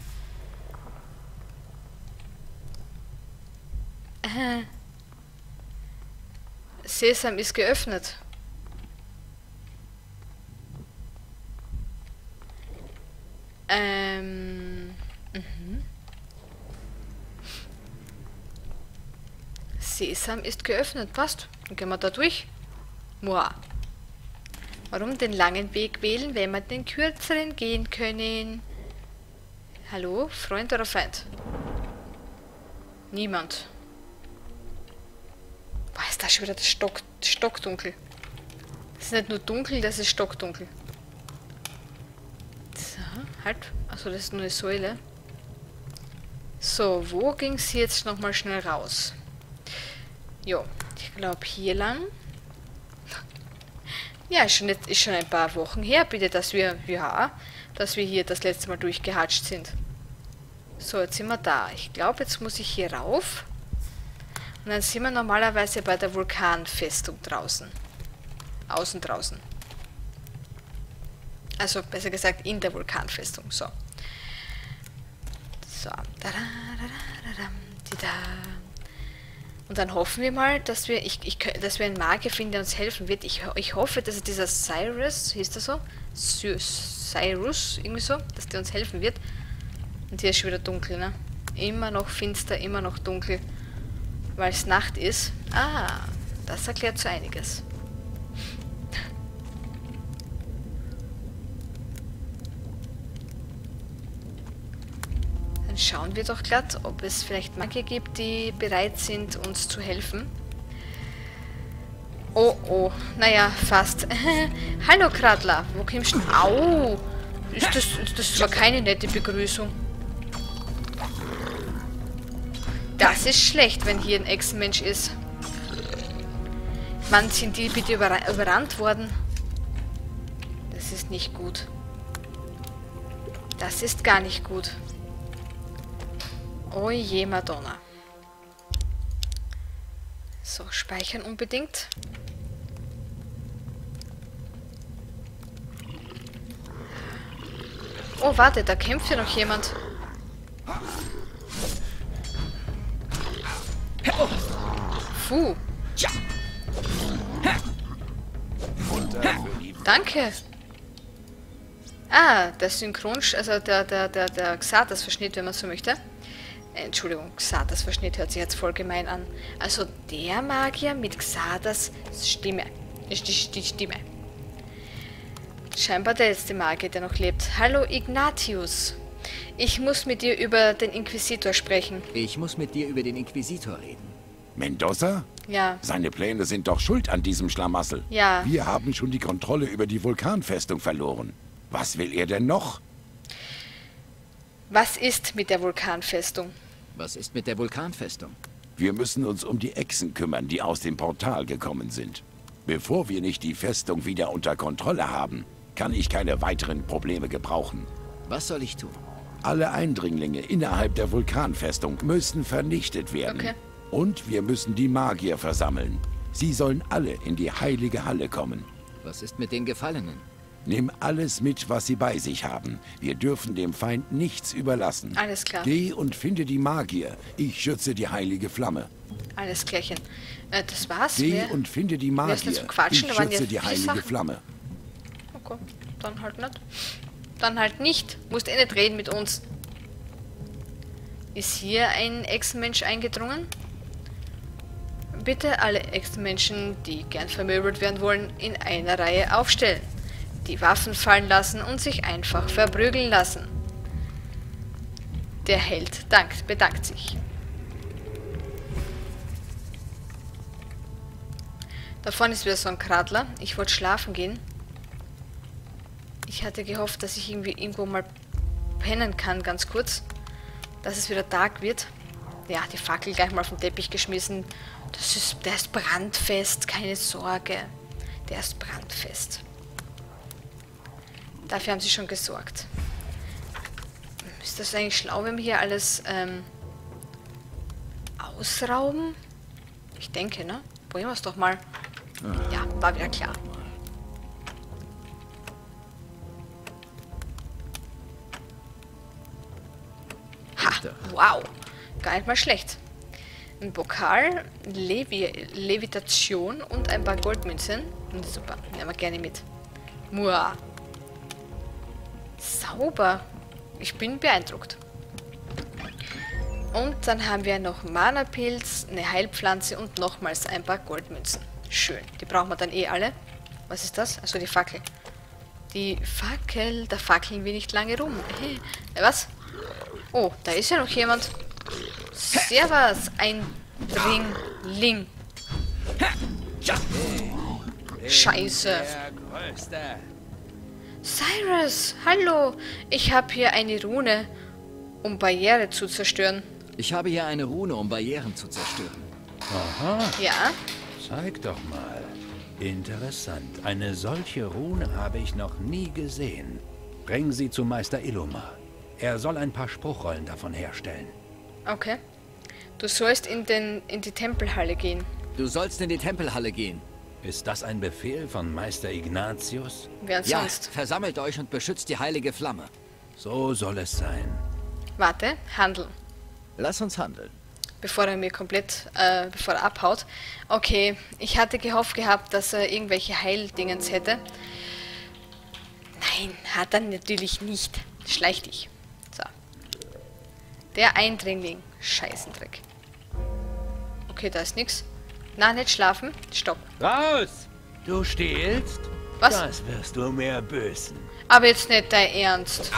S1: Sesam ist geöffnet. Sesam ist geöffnet, passt. Dann gehen wir da durch. Moa. Warum den langen Weg wählen, wenn wir den kürzeren gehen können? Hallo, Freund oder Feind? Niemand. Boah, ist da schon wieder das stockdunkel. Das ist nicht nur dunkel, das ist stockdunkel. So, halt. Achso, das ist nur eine Säule. So, wo ging es jetzt nochmal schnell raus? Jo, ich glaube hier lang. Ja, ist schon ein paar Wochen her, bitte, dass wir hier das letzte Mal durchgehatscht sind. So, jetzt sind wir da. Ich glaube, jetzt muss ich hier rauf. Und dann sind wir normalerweise bei der Vulkanfestung draußen. Außen draußen. Also, besser gesagt, in der Vulkanfestung. So. So. Und dann hoffen wir mal, dass wir einen Magier finden, der uns helfen wird. Ich hoffe, dass es dieser Cyrus, hieß der so? Cyrus, irgendwie so, dass der uns helfen wird. Und hier ist schon wieder dunkel, ne? Immer noch finster, immer noch dunkel, weil es Nacht ist. Ah, das erklärt so einiges. Dann schauen wir doch glatt, ob es vielleicht Magier gibt, die bereit sind, uns zu helfen. Oh, oh, naja, fast. Hallo, Kratler, wo kommst du? Au! Das war keine nette Begrüßung. Das ist schlecht, wenn hier ein Echsenmensch ist. Wann sind die bitte überrannt worden? Das ist nicht gut. Das ist gar nicht gut. Oh je, Madonna. So, speichern unbedingt. Oh, warte, da kämpft ja noch jemand. Puh. Danke. Ah, der also der Xardas-Verschnitt, wenn man so möchte. Entschuldigung, Xardas-Verschnitt hört sich jetzt voll gemein an. Also der Magier mit Xardas Stimme. Ist die Stimme. Scheinbar der letzte Magier, der noch lebt. Hallo Ignatius. Ich muss mit dir über den Inquisitor sprechen.
S6: Ich muss mit dir über den Inquisitor reden.
S7: Mendoza?
S1: Ja.
S7: Seine Pläne sind doch schuld an diesem Schlamassel.
S1: Ja.
S7: Wir haben schon die Kontrolle über die Vulkanfestung verloren. Was will er denn noch?
S1: Was ist mit der Vulkanfestung?
S6: Was ist mit der Vulkanfestung?
S7: Wir müssen uns um die Echsen kümmern, die aus dem Portal gekommen sind. Bevor wir nicht die Festung wieder unter Kontrolle haben, kann ich keine weiteren Probleme gebrauchen.
S6: Was soll ich tun?
S7: Alle Eindringlinge innerhalb der Vulkanfestung müssen vernichtet werden.
S1: Okay.
S7: Und wir müssen die Magier versammeln. Sie sollen alle in die heilige Halle kommen.
S6: Was ist mit den Gefallenen?
S7: Nimm alles mit, was sie bei sich haben. Wir dürfen dem Feind nichts überlassen.
S1: Alles klar.
S7: Geh und finde die Magier. Ich schütze die heilige Flamme.
S1: Alles klärchen. Das war's.
S7: Geh und finde die
S1: wer ist
S7: Magier.
S1: denn zum Quatschen?
S7: Ich
S1: Da waren ja
S7: schütze die
S1: viele
S7: heilige
S1: Sachen.
S7: Flamme.
S1: Okay, dann halt nicht. Dann halt nicht. Musst eh nicht reden mit uns. Ist hier ein Echsenmensch eingedrungen? Bitte alle Echsenmenschen, die gern vermöbelt werden wollen, in einer Reihe aufstellen. Die Waffen fallen lassen und sich einfach verprügeln lassen. Der Held bedankt sich. Da vorne ist wieder so ein Kradler. Ich wollte schlafen gehen. Ich hatte gehofft, dass ich irgendwie irgendwo mal pennen kann, ganz kurz. Dass es wieder Tag wird. Ja, die Fackel gleich mal auf den Teppich geschmissen. Der ist brandfest, keine Sorge. Der ist brandfest. Dafür haben sie schon gesorgt. Ist das eigentlich schlau, wenn wir hier alles ausrauben? Ich denke, ne? Probieren wir es doch mal. Ja, war wieder klar. Ha, wow. Gar nicht mal schlecht. Ein Pokal, Levitation und ein paar Goldmünzen. Super, nehmen wir gerne mit. Muah. Sauber. Ich bin beeindruckt. Und dann haben wir noch Mana-Pilz, eine Heilpflanze und nochmals ein paar Goldmünzen. Schön. Die brauchen wir dann eh alle. Was ist das? Also die Fackel. Die Fackel, da fackeln wir nicht lange rum. Hey. Was? Oh, da ist ja noch jemand. Servus, ein Dringling. Scheiße. Cyrus, hallo. Ich habe hier eine Rune, um Barriere zu zerstören.
S6: Ich habe hier eine Rune, um Barrieren zu zerstören.
S8: Aha,
S1: Ja?
S8: zeig doch mal. Interessant. Eine solche Rune habe ich noch nie gesehen. Bring sie zu Meister Illumar. Er soll ein paar Spruchrollen davon herstellen.
S1: Okay. Du sollst in die Tempelhalle gehen.
S6: Du sollst in die Tempelhalle gehen.
S8: Ist das ein Befehl von Meister Ignatius?
S1: Wer
S6: Ja,
S1: sonst?
S6: versammelt euch und beschützt die heilige Flamme.
S8: So soll es sein.
S1: Warte, handeln.
S6: Lass uns handeln.
S1: Bevor er bevor er abhaut. Okay, ich hatte gehofft gehabt, dass er irgendwelche Heildingens hätte. Nein, hat er natürlich nicht. Schleich dich. So. Der Eindringling. Scheißendreck. Okay, da ist nix. Na, nicht schlafen. Stopp.
S8: Raus! Du stehlst?
S1: Was?
S8: Das wirst du mir büßen.
S1: Aber jetzt nicht dein Ernst.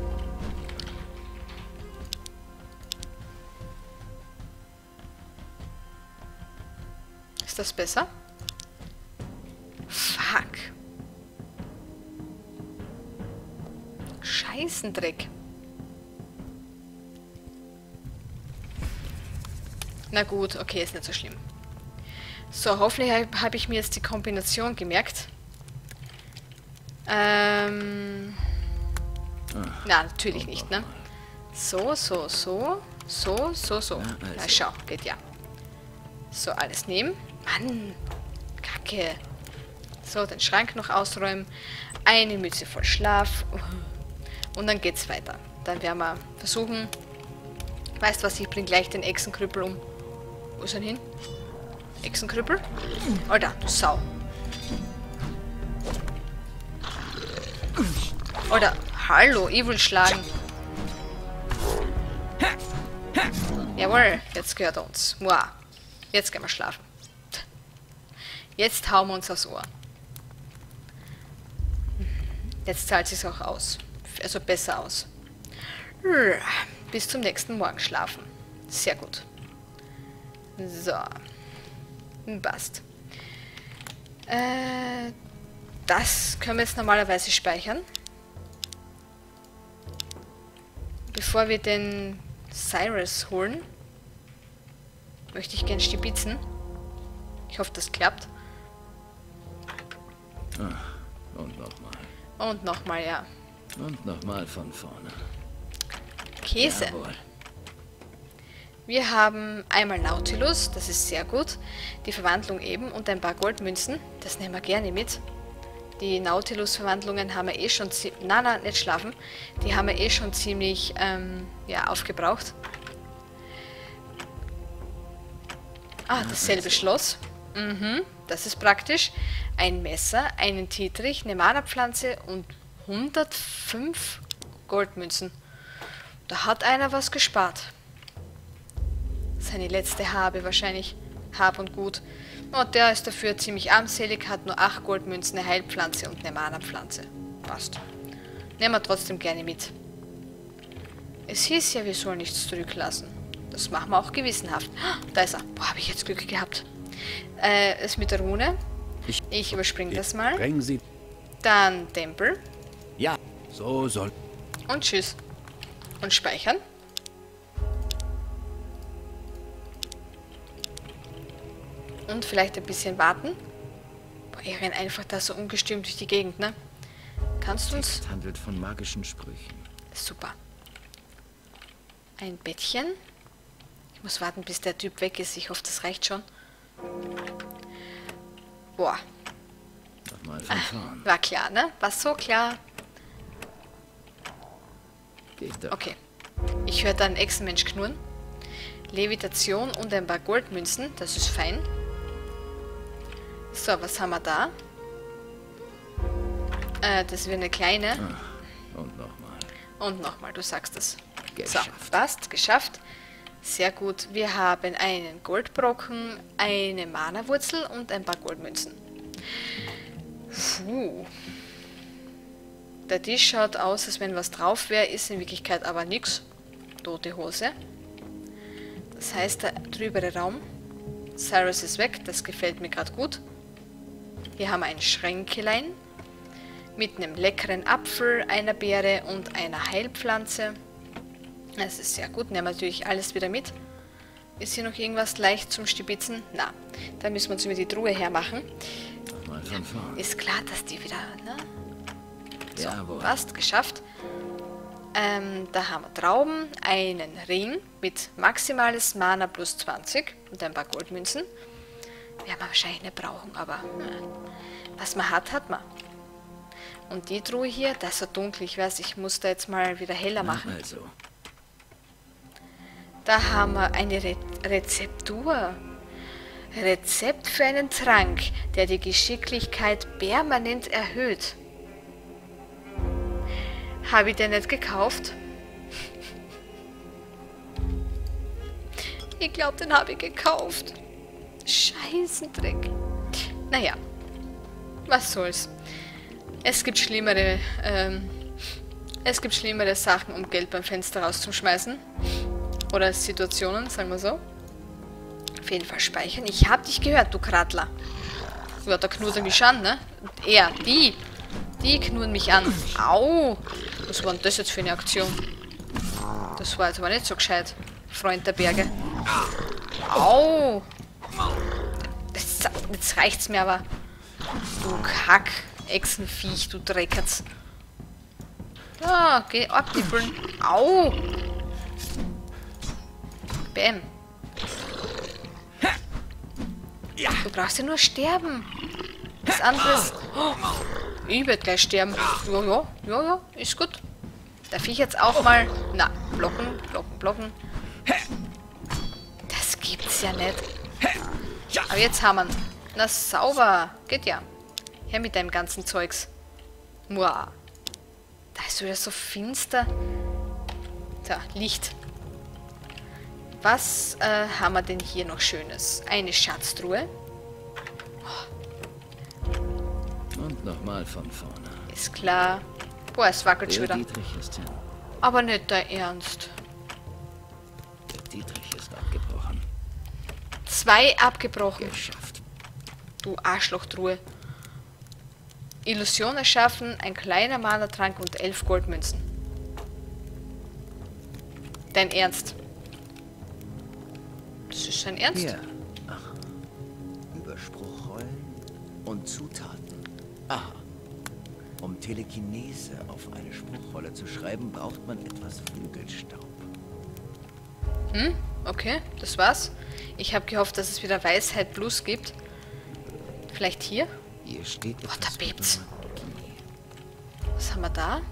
S1: Ist das besser? Fuck. Scheißendreck. Na gut, okay, ist nicht so schlimm. So, hoffentlich habe ich mir jetzt die Kombination gemerkt. Na, natürlich nicht, ne? So. Na, schau, geht ja. So, alles nehmen. Mann, Kacke. So, den Schrank noch ausräumen. Eine Mütze voll Schlaf. Und dann geht's weiter. Dann werden wir versuchen... Weißt was, ich bring gleich den Echsenkrüppel um. Wo ist er hin? Echsenkrüppel? Alter, du Sau. Alter, hallo, ich will schlagen. Jawohl, jetzt gehört er uns. Wow. Jetzt gehen wir schlafen. Jetzt hauen wir uns aufs Ohr. Jetzt zahlt es sich auch aus. Also besser aus. Bis zum nächsten Morgen schlafen. Sehr gut. So. Passt. Das können wir jetzt normalerweise speichern. Bevor wir den Cyrus holen, möchte ich gern stibitzen. Ich hoffe, das klappt.
S6: Und nochmal.
S1: Und nochmal, ja.
S6: Und nochmal von vorne.
S1: Käse.
S6: Jawohl.
S1: Wir haben einmal Nautilus, das ist sehr gut. Die Verwandlung eben und ein paar Goldmünzen, das nehmen wir gerne mit. Die Nautilus-Verwandlungen haben wir eh schon nicht schlafen. Die haben wir eh schon ziemlich ja, aufgebraucht. Ah, dasselbe Schloss. Das ist praktisch. Ein Messer, einen Dietrich, eine Mana-Pflanze und 105 Goldmünzen. Da hat einer was gespart. Seine letzte Habe wahrscheinlich. Hab und Gut. Und der ist dafür ziemlich armselig, hat nur 8 Goldmünzen, eine Heilpflanze und eine Mana-Pflanze. Passt. Nehmen wir trotzdem gerne mit. Es hieß ja, wir sollen nichts zurücklassen. Das machen wir auch gewissenhaft. Da ist er. Boah, habe ich jetzt Glück gehabt. Das mit der Rune. Ich überspringe das mal.
S8: Bringen Sie...
S1: Dann Tempel.
S6: Ja.
S8: So soll...
S1: Und tschüss. Und speichern. Und vielleicht ein bisschen warten. Boah, ich renn einfach da so ungestüm durch die Gegend, ne? Kannst du uns...
S6: Es handelt von magischen Sprüchen.
S1: Super. Ein Bettchen. Ich muss warten, bis der Typ weg ist. Ich hoffe, das reicht schon. Boah.
S6: Nochmal von vorn.
S1: War klar, ne? War so klar.
S6: Geht doch.
S1: Okay. Ich höre da einen Echsenmensch knurren. Levitation und ein paar Goldmünzen. Das ist fein. So, was haben wir da? Das wäre eine kleine.
S6: Und nochmal.
S1: Und nochmal, du sagst es.
S6: Geschafft.
S1: So, passt, geschafft. Sehr gut. Wir haben einen Goldbrocken, eine Mana-Wurzel und ein paar Goldmünzen. Puh. Der Tisch schaut aus, als wenn was drauf wäre, ist in Wirklichkeit aber nichts. Tote Hose. Das heißt, der trübere Raum. Cyrus ist weg, das gefällt mir gerade gut. Hier haben wir ein Schränkelein mit einem leckeren Apfel, einer Beere und einer Heilpflanze. Das ist sehr gut, nehmen wir natürlich alles wieder mit. Ist hier noch irgendwas leicht zum Stibitzen? Na, da müssen wir uns über die Truhe hermachen.
S6: Nochmal von vorn.
S1: Ist klar, dass die wieder, ne? So,
S6: Jawohl.
S1: passt, geschafft. Da haben wir Trauben, einen Ring mit maximales Mana plus 20 und ein paar Goldmünzen. Werden wir wahrscheinlich nicht brauchen, aber was man hat, hat man. Und die Truhe hier, das ist so dunkel, ich weiß, ich muss da jetzt mal wieder heller machen.
S6: Also,
S1: Da haben wir eine Rezeptur. Rezept für einen Trank, der die Geschicklichkeit permanent erhöht. Habe ich den nicht gekauft? Ich glaube, den habe ich gekauft. Scheißendreck. Naja, was soll's. Es gibt schlimmere Sachen, um Geld beim Fenster rauszuschmeißen. Oder Situationen, sagen wir so. Auf jeden Fall speichern. Ich hab dich gehört, du Kratler. Ja, da knurrt er mich an, ne? Und er, die knurren mich an. Au! Was war denn das jetzt für eine Aktion? Das war jetzt aber nicht so gescheit, Freund der Berge. Au! Jetzt reicht's mir aber. Du Kack, Echsenviech, du Dreckerz. Ah, geh abnippeln. Au! Bäm. Du brauchst ja nur sterben. Das andere ist... Oh, ich werde gleich sterben. Ja, ist gut. Darf ich jetzt auch mal... Na, blocken. Das gibt's ja nicht. Aber jetzt haben wir ihn. Na, sauber. Geht ja. Her mit deinem ganzen Zeugs. Muah. Da ist wieder so finster. So, Licht. Was haben wir denn hier noch Schönes? Eine Schatztruhe.
S6: und nochmal von vorne.
S1: Ist klar. Boah, es wackelt schon
S6: Der
S1: wieder.
S6: Dietrich ist hin.
S1: Aber nicht der Ernst.
S6: Der Dietrich ist abgebrochen.
S1: 2 abgebrochen.
S6: Geschafft.
S1: Du Arschlochtruhe. Illusion erschaffen, ein kleiner Mana-Trank und 11 Goldmünzen. Dein Ernst? Das ist dein Ernst?
S6: Hier. Ach. Überspruchrollen und Zutaten. Aha. Um Telekinese auf eine Spruchrolle zu schreiben, braucht man etwas Flügelstaub.
S1: Okay, das war's. Ich habe gehofft, dass es wieder Weisheit Plus gibt. Vielleicht hier?
S6: Hier steht
S1: Boah,
S6: etwas
S1: da bebt's.
S6: über Magie.
S1: Was haben wir da?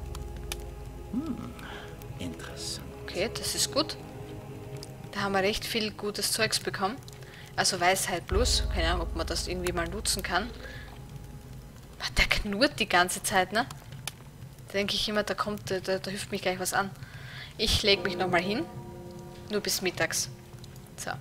S6: Interessant.
S1: Okay, das ist gut. Da haben wir recht viel gutes Zeugs bekommen. Also Weisheit Plus. Keine Ahnung, ob man das irgendwie mal nutzen kann. Der knurrt die ganze Zeit, ne? Da denke ich immer, da hilft mich gleich was an. Ich lege mich nochmal hin. Nur bis mittags. So.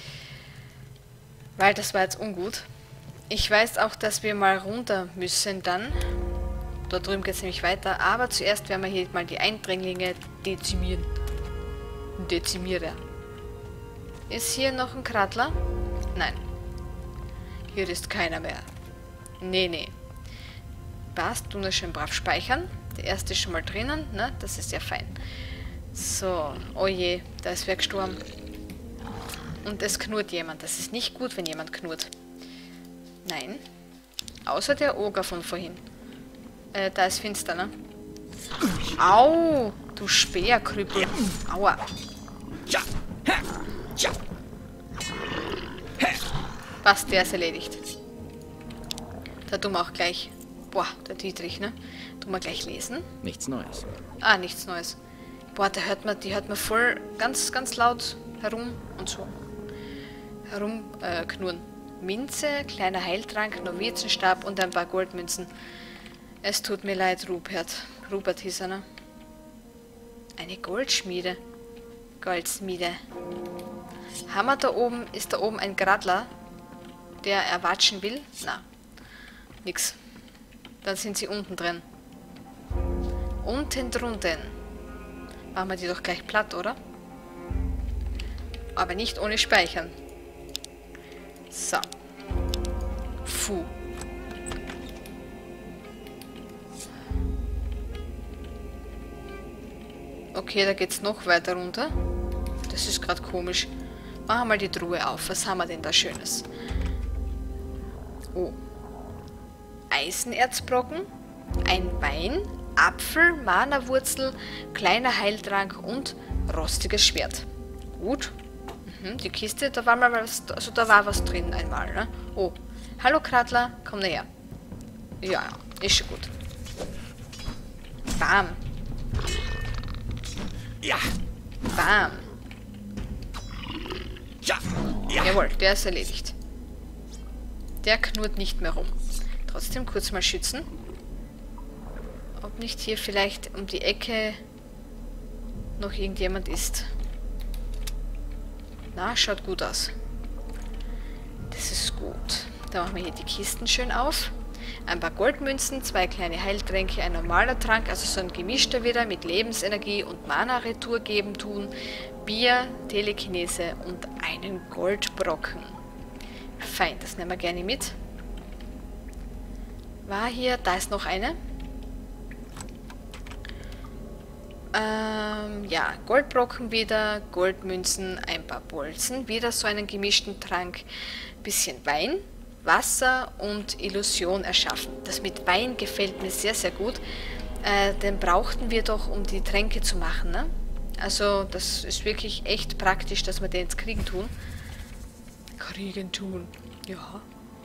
S1: Weil das war jetzt ungut. Ich weiß auch, dass wir mal runter müssen dann. Da drüben geht es nämlich weiter. Aber zuerst werden wir hier mal die Eindringlinge dezimieren. Dezimierer. Ist hier noch ein Krattler? Nein. Hier ist keiner mehr. Nee, nee. Passt, tun wir schön brav speichern. Der erste ist schon mal drinnen, ne? Das ist ja fein. So, oh je, da ist wer gestorben. Und es knurrt jemand. Das ist nicht gut, wenn jemand knurrt. Nein. Außer der Oger von vorhin. Da ist finster, ne? Au! Du Speerkrüppel. Aua. Passt, der ist erledigt. Da tun wir auch gleich. Boah, der Dietrich, ne? Tun wir gleich lesen.
S6: Nichts Neues.
S1: Ah, nichts Neues. Boah, die hört man voll ganz, ganz laut herum und so. Knurren. Minze, kleiner Heiltrank, Novizenstab und ein paar Goldmünzen. Es tut mir leid, Rupert. Rupert hieß er, ne? Eine Goldschmiede. Goldsmiede. Haben wir da oben, ist da oben ein Gradler, der erwatschen will? Na, nix. Dann sind sie unten drin. Unten drunten. Machen wir die doch gleich platt, oder? Aber nicht ohne Speichern. So. Puh. Okay, da geht's noch weiter runter. Das ist gerade komisch. Machen wir mal die Truhe auf. Was haben wir denn da Schönes? Oh. Eisenerzbrocken, ein Wein, Apfel, Mana-Wurzel, kleiner Heiltrank und rostiges Schwert. Gut. Die Kiste, da war mal was, also da war was drin einmal, ne? Oh. Hallo Krattler, komm näher. Ja, ist schon gut. Bam.
S5: Ja.
S1: Bam.
S5: Ja. Ja.
S1: Jawohl, der ist erledigt. Der knurrt nicht mehr rum. Trotzdem kurz mal schützen. Ob nicht hier vielleicht um die Ecke noch irgendjemand ist. Na, schaut gut aus. Das ist gut. Da machen wir hier die Kisten schön auf. Ein paar Goldmünzen, 2 kleine Heiltränke, ein normaler Trank, also so ein gemischter wieder mit Lebensenergie und Mana-Retour geben tun, Bier, Telekinese und einen Goldbrocken. Fein, das nehmen wir gerne mit. War hier, da ist noch eine. Ja, Goldbrocken wieder, Goldmünzen, ein paar Bolzen, wieder so einen gemischten Trank, bisschen Wein, Wasser und Illusion erschaffen. Das mit Wein gefällt mir sehr, sehr gut. Den brauchten wir doch, um die Tränke zu machen, ne? Also das ist wirklich echt praktisch, dass wir den jetzt kriegen tun. Kriegen tun, ja.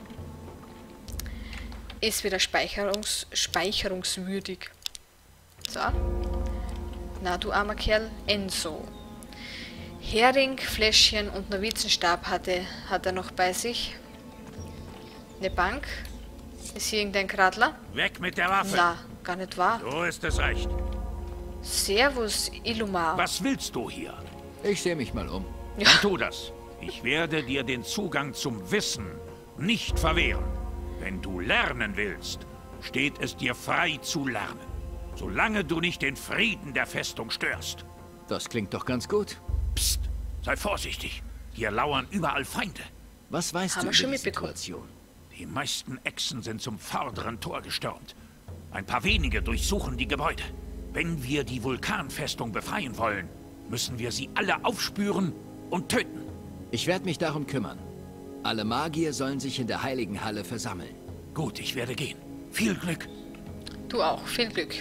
S1: Ist wieder speicherungswürdig. So. Na, du armer Kerl. Enzo. Hering, Fläschchen und Novizenstab hat er noch bei sich. Eine Bank. Ist hier irgendein Kradler?
S5: Weg mit der Waffe.
S1: Na, gar nicht wahr.
S5: So ist es recht.
S1: Servus, Illumar.
S5: Was willst du hier?
S6: Ich sehe mich mal um.
S1: Ja.
S5: Dann tu das. Ich werde dir den Zugang zum Wissen nicht verwehren. Wenn du lernen willst, steht es dir frei zu lernen. Solange du nicht den Frieden der Festung störst.
S6: Das klingt doch ganz gut.
S5: Psst, sei vorsichtig. Hier lauern überall Feinde.
S6: Was weißt
S1: Haben
S6: du
S1: wir
S6: über
S1: schon
S6: die
S1: mitbekommen.
S6: Situation?
S5: Die meisten Echsen sind zum vorderen Tor gestürmt. Ein paar wenige durchsuchen die Gebäude. Wenn wir die Vulkanfestung befreien wollen, müssen wir sie alle aufspüren und töten.
S6: Ich werde mich darum kümmern. Alle Magier sollen sich in der Heiligen Halle versammeln.
S5: Gut, ich werde gehen. Viel Glück.
S1: Du auch, viel Glück.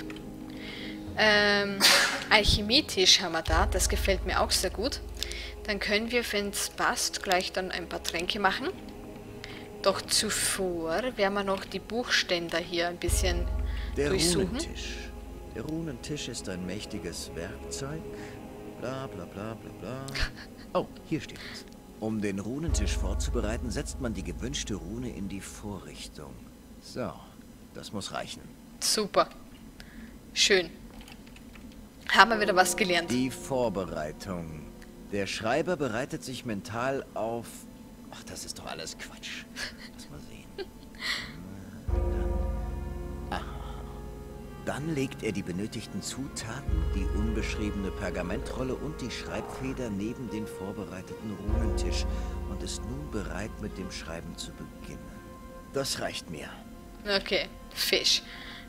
S1: Alchemietisch haben wir da, das gefällt mir auch sehr gut. Dann können wir, wenn es passt, gleich dann ein paar Tränke machen. Doch zuvor werden wir noch die Buchständer hier ein bisschen durchsuchen.
S9: Runentisch. Der Runentisch ist ein mächtiges Werkzeug. Bla bla bla bla bla. Oh, hier steht es. Um den Runentisch vorzubereiten, setzt man die gewünschte Rune in die Vorrichtung. So, das muss reichen.
S1: Super. Schön. Haben wir wieder was gelernt.
S9: Die Vorbereitung. Der Schreiber bereitet sich mental auf... Ach, das ist doch alles Quatsch. Lass mal sehen. Aha. Dann legt er die benötigten Zutaten, die unbeschriebene Pergamentrolle und die Schreibfeder neben den vorbereiteten Runentisch und ist nun bereit, mit dem Schreiben zu beginnen. Das reicht mir.
S1: Okay, Fisch.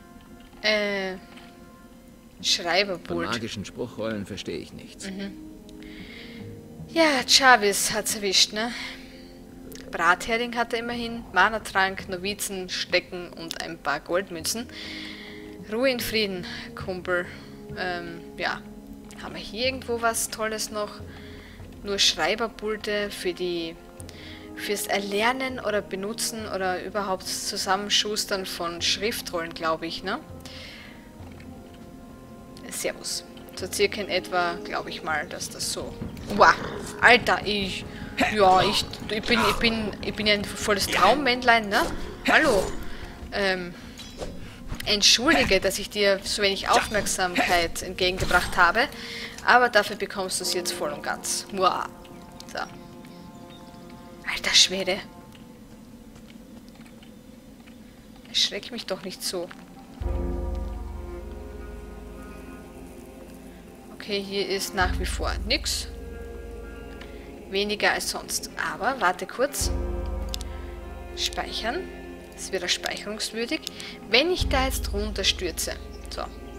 S1: Schreiberpult.
S6: Von magischen Spruchrollen verstehe ich nichts.
S1: Ja, Chavis hat's erwischt, ne? Brathering hat er immerhin, Mana-Trank, Novizen, Stecken und ein paar Goldmünzen. Ruhe in Frieden, Kumpel. Ja. Haben wir hier irgendwo was Tolles noch? Nur Schreiberpulte fürs Erlernen oder Benutzen oder überhaupt Zusammenschustern von Schriftrollen, glaube ich, ne? Servus. So circa in etwa, glaube ich mal, dass das so... Wow, Alter, ich bin ja ein volles Traummännlein, ne? Hallo. Entschuldige, dass ich dir so wenig Aufmerksamkeit entgegengebracht habe, aber dafür bekommst du es jetzt voll und ganz. Wow. So. Alter Schwede. Erschreck mich doch nicht so. Okay, hier ist nach wie vor nix. Weniger als sonst. Aber, warte kurz. Speichern. Das wird speicherungswürdig. Wenn ich da jetzt runterstürze, so,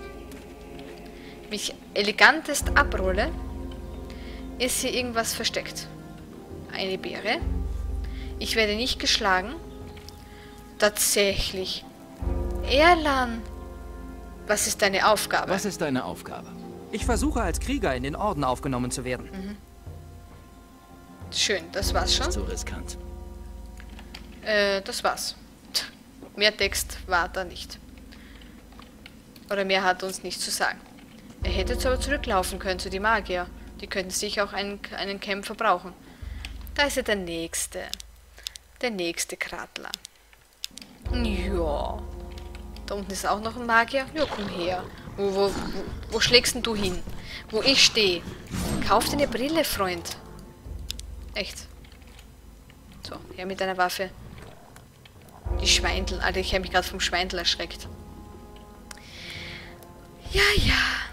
S1: mich elegantest abrolle, ist hier irgendwas versteckt. Eine Beere. Ich werde nicht geschlagen. Tatsächlich. Erlan. Was ist deine Aufgabe?
S6: Was ist deine Aufgabe?
S10: Ich versuche als Krieger in den Orden aufgenommen zu werden.
S1: Schön, das war's schon.
S6: Zu riskant.
S1: Das war's. Mehr Text war da nicht. Oder mehr hat uns nichts zu sagen. Er hätte jetzt aber zurücklaufen können zu die Magier. Die könnten sich auch einen Kämpfer brauchen. Da ist ja der nächste. Der nächste Kratler. Ja. Da unten ist auch noch ein Magier. Ja, komm her. Wo schlägst denn du hin? Wo ich stehe. Kauf dir eine Brille, Freund. Echt. So, her mit deiner Waffe. Die Schweindel. Alter, ich habe mich gerade vom Schweindel erschreckt. Ja, ja.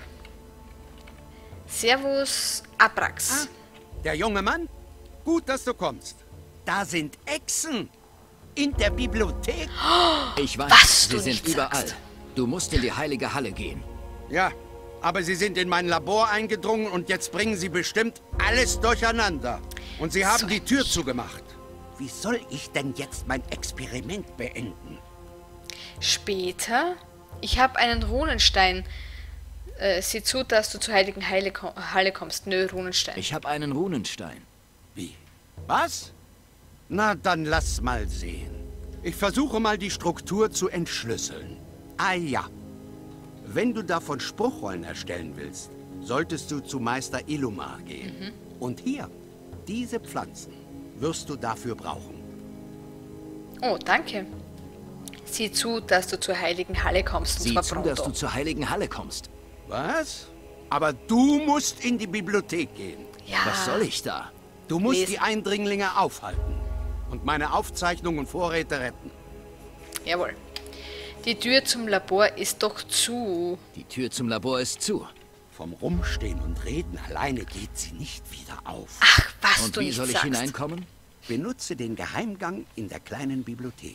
S1: Servus, Abrax.
S11: Der junge Mann? Gut, dass du kommst. Da sind Echsen. In der Bibliothek.
S6: Ich weiß,
S1: Was
S6: sie
S1: du
S6: sind
S1: nicht
S6: überall.
S1: sagst.
S6: Du musst in die heilige Halle gehen.
S11: Ja, aber sie sind in mein Labor eingedrungen und jetzt bringen sie bestimmt alles durcheinander. Und sie haben
S1: So
S11: die Tür zugemacht. Wie soll ich denn jetzt mein Experiment beenden?
S1: Später? Ich habe einen Runenstein. Sieh zu, dass du zur heiligen Halle kommst. Nö, Runenstein.
S6: Ich habe einen Runenstein.
S11: Wie? Was? Na, dann lass mal sehen. Ich versuche mal die Struktur zu entschlüsseln. Ah ja. Wenn du davon Spruchrollen erstellen willst, solltest du zu Meister Illumar gehen. Und hier, diese Pflanzen, wirst du dafür brauchen.
S1: Oh, danke. Sieh zu, dass du zur heiligen Halle kommst. Und
S6: Sieh
S1: zwar
S6: zu,
S1: pronto.
S6: dass du zur heiligen Halle kommst.
S11: Was? Aber du musst in die Bibliothek gehen.
S1: Ja.
S6: Was soll ich da?
S11: Du musst
S1: Lesen.
S11: die Eindringlinge aufhalten und meine Aufzeichnungen und Vorräte retten.
S1: Jawohl. Die Tür zum Labor ist doch zu.
S6: Die Tür zum Labor ist zu.
S11: Vom Rumstehen und Reden alleine geht sie nicht wieder auf.
S1: Ach, was
S6: Und
S1: du
S6: wie
S1: nicht
S6: soll ich
S1: sagst.
S6: hineinkommen?
S11: Benutze den Geheimgang in der kleinen Bibliothek.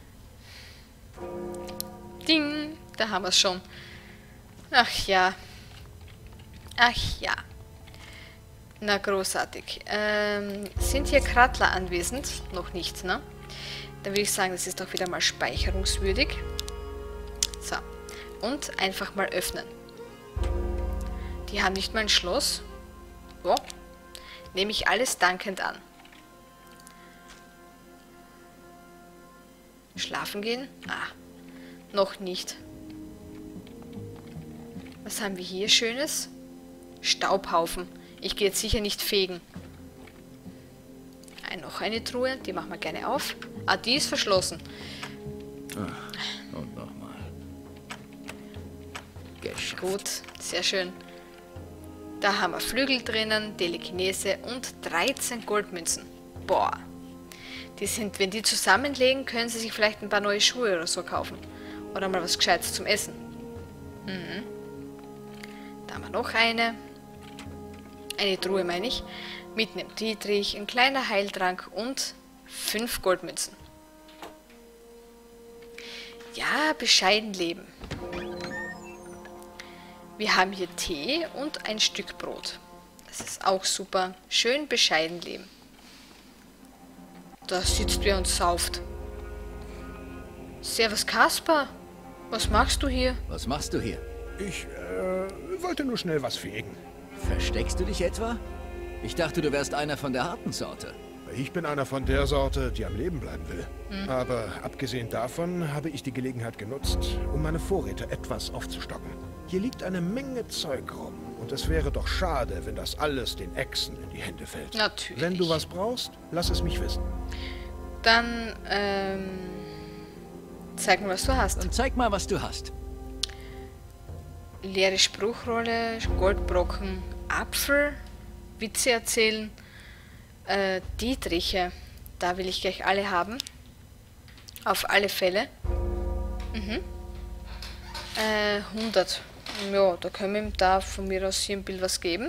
S1: Ding, da haben wir es schon. Ach ja. Ach ja. Na, großartig. Sind hier Kratler anwesend? Noch nicht, ne? Dann würde ich sagen, das ist doch wieder mal speicherungswürdig. So. Und einfach mal öffnen. Die haben nicht mal ein Schloss. So. Nehme ich alles dankend an. Schlafen gehen? Ah, noch nicht. Was haben wir hier Schönes? Staubhaufen. Ich gehe jetzt sicher nicht fegen. Noch eine Truhe, die machen wir gerne auf. Ah, die ist verschlossen.
S6: Und nochmal. Geschafft.
S1: Gut, sehr schön. Da haben wir Flügel drinnen, Telekinese und 13 Goldmünzen. Boah. Die sind, wenn die zusammenlegen, können sie sich vielleicht ein paar neue Schuhe oder so kaufen. Oder mal was Gescheites zum Essen. Da haben wir noch eine. Eine Truhe, meine ich. Mit einem Dietrich, ein kleiner Heiltrank und 5 Goldmünzen. Ja, bescheiden leben. Wir haben hier Tee und ein Stück Brot. Das ist auch super. Schön bescheiden leben. Da sitzt wer und sauft. Servus Kasper. Was machst du hier?
S9: Was machst du hier?
S12: Ich wollte nur schnell was fegen.
S9: Versteckst du dich etwa? Ich dachte, du wärst einer von der harten Sorte.
S12: Ich bin einer von der Sorte, die am Leben bleiben will. Aber abgesehen davon habe ich die Gelegenheit genutzt, um meine Vorräte etwas aufzustocken. Hier liegt eine Menge Zeug rum. Und es wäre doch schade, wenn das alles den Echsen in die Hände fällt.
S1: Natürlich.
S12: Wenn du was brauchst, lass es mich wissen.
S1: Dann, zeig mir, was du hast.
S9: Dann zeig mal, was du hast.
S1: Leere Spruchrolle, Goldbrocken, Apfel, Witze erzählen, Dietriche. Da will ich gleich alle haben. Auf alle Fälle. 100. Ja, da können wir ihm da von mir aus hier ein Bild was geben.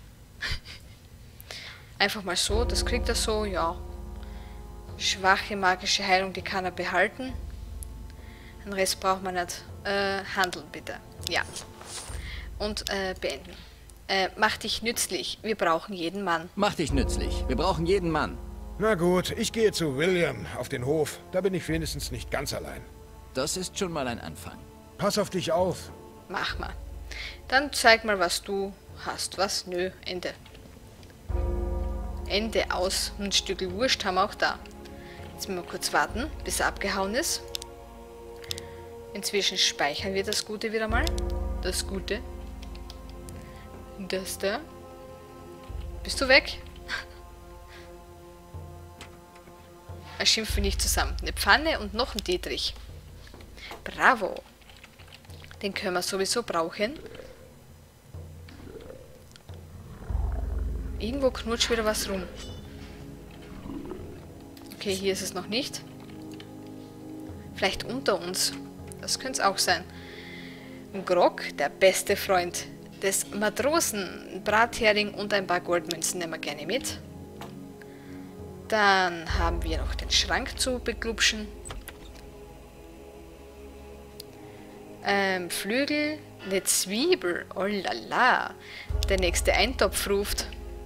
S1: Einfach mal so, das kriegt er so, ja. Schwache magische Heilung, die kann er behalten. Den Rest braucht man nicht. Handeln bitte. Ja. Und beenden. Mach dich nützlich. Wir brauchen jeden Mann.
S9: Mach dich nützlich. Wir brauchen jeden Mann.
S12: Na gut, ich gehe zu William auf den Hof. Da bin ich wenigstens nicht ganz allein.
S9: Das ist schon mal ein Anfang.
S12: Pass auf dich auf.
S1: Mach mal. Dann zeig mal, was du hast. Was? Nö, Ende. Ende aus. Ein Stück Wurst haben wir auch da. Jetzt müssen wir kurz warten, bis er abgehauen ist. Inzwischen speichern wir das Gute wieder mal. Das Gute. Das da. Bist du weg? Schimpfen wir nicht zusammen. Eine Pfanne und noch ein Dietrich. Bravo. Den können wir sowieso brauchen. Irgendwo knutscht wieder was rum. Okay, hier ist es noch nicht. Vielleicht unter uns. Das könnte es auch sein. Ein Grog, der beste Freund des Matrosen. Ein Brathering und ein paar Goldmünzen nehmen wir gerne mit. Dann haben wir noch den Schrank zu beglubschen. Flügel, eine Zwiebel. Oh la la. Der nächste Eintopf ruft.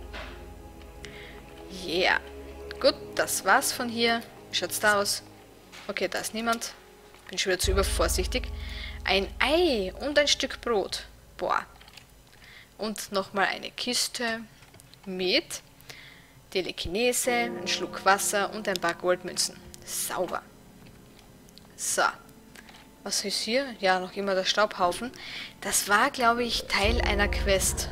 S1: Yeah. Gut, das war's von hier. Wie schaut's da aus? Okay, da ist niemand. Bin schon wieder zu übervorsichtig. Ein Ei und ein Stück Brot. Boah. Und nochmal eine Kiste mit Telekinese, ein Schluck Wasser und ein paar Goldmünzen. Sauber. So. Was ist hier? Ja, noch immer der Staubhaufen. Das war, glaube ich, Teil einer Quest.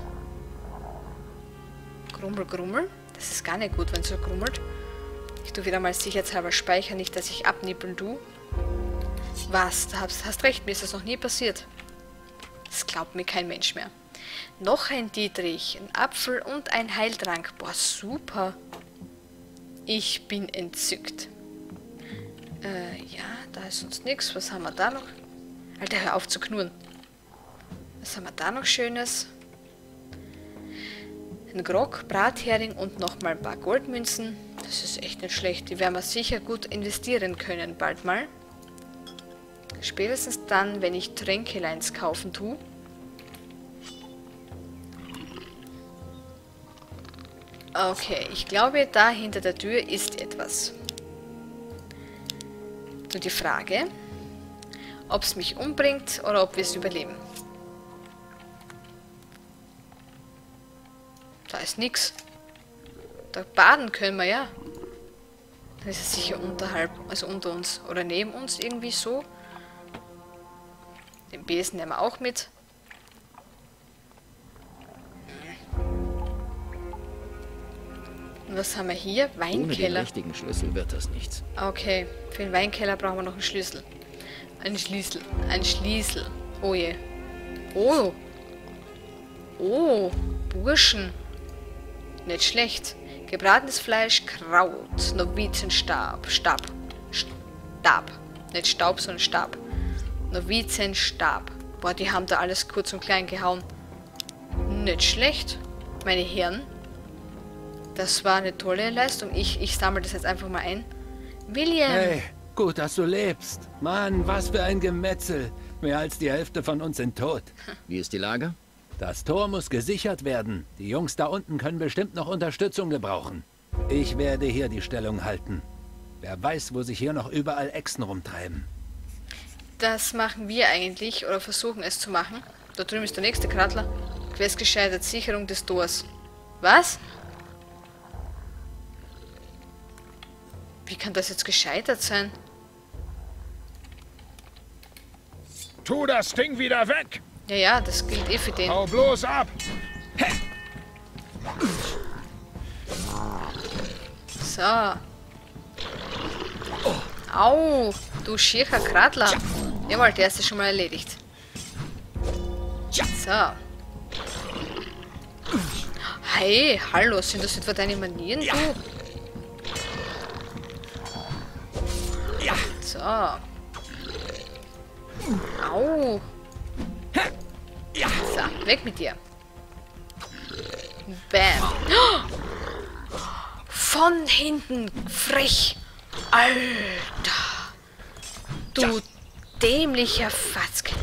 S1: Grummel, grummel. Das ist gar nicht gut, wenn es so grummelt. Ich tue wieder mal sicherheitshalber speichern, nicht, dass ich abnippeln tue. Was? Du hast recht, mir ist das noch nie passiert. Das glaubt mir kein Mensch mehr. Noch ein Dietrich, ein Apfel und ein Heiltrank. Boah, super. Ich bin entzückt. Ja, da ist sonst nichts. Was haben wir da noch? Alter, hör auf zu knurren. Was haben wir da noch Schönes? Ein Grog, Brathering und nochmal ein paar Goldmünzen. Das ist echt nicht schlecht. Die werden wir sicher gut investieren können, bald mal. Spätestens dann, wenn ich Tränkeleins kaufen tue. Okay, ich glaube, da hinter der Tür ist etwas. Nur die Frage, ob es mich umbringt oder ob wir es überleben. Da ist nichts. Da baden können wir ja. Dann ist es sicher unterhalb, also unter uns oder neben uns irgendwie so. Den Besen nehmen wir auch mit. Und was haben wir hier? Weinkeller.
S9: Ohne den richtigen Schlüssel wird das nichts.
S1: Okay, für den Weinkeller brauchen wir noch einen Schlüssel. Ein Schlüssel. Ein Schlüssel. Oh je. Oh. Oh, Burschen. Nicht schlecht. Gebratenes Fleisch, Kraut, Novizenstab. Stab. Nicht Staub, sondern Stab. Novizenstab. Boah, die haben da alles kurz und klein gehauen. Nicht schlecht, meine Herren. Das war eine tolle Leistung. Ich sammle das jetzt einfach mal ein. William!
S8: Hey, gut, dass du lebst. Mann, was für ein Gemetzel. Mehr als die Hälfte von uns sind tot.
S9: Wie ist die Lage?
S8: Das Tor muss gesichert werden. Die Jungs da unten können bestimmt noch Unterstützung gebrauchen. Ich werde hier die Stellung halten. Wer weiß, wo sich hier noch überall Echsen rumtreiben.
S1: Das machen wir eigentlich, oder versuchen es zu machen. Da drüben ist der nächste Krattler. Quest gescheitert, Sicherung des Tors. Was? Wie kann das jetzt gescheitert sein?
S5: Tu das Ding wieder weg!
S1: Ja, ja, das gilt eh für den.
S5: Hau bloß ab!
S1: So. Au, du schierer Krattler. Jawohl, der ist ja schon mal erledigt. So. Hey, hallo, sind das etwa deine Manieren, du? So. Au. So, weg mit dir. Bam. Von hinten, frech. Alter. Du dämlicher Fatzke.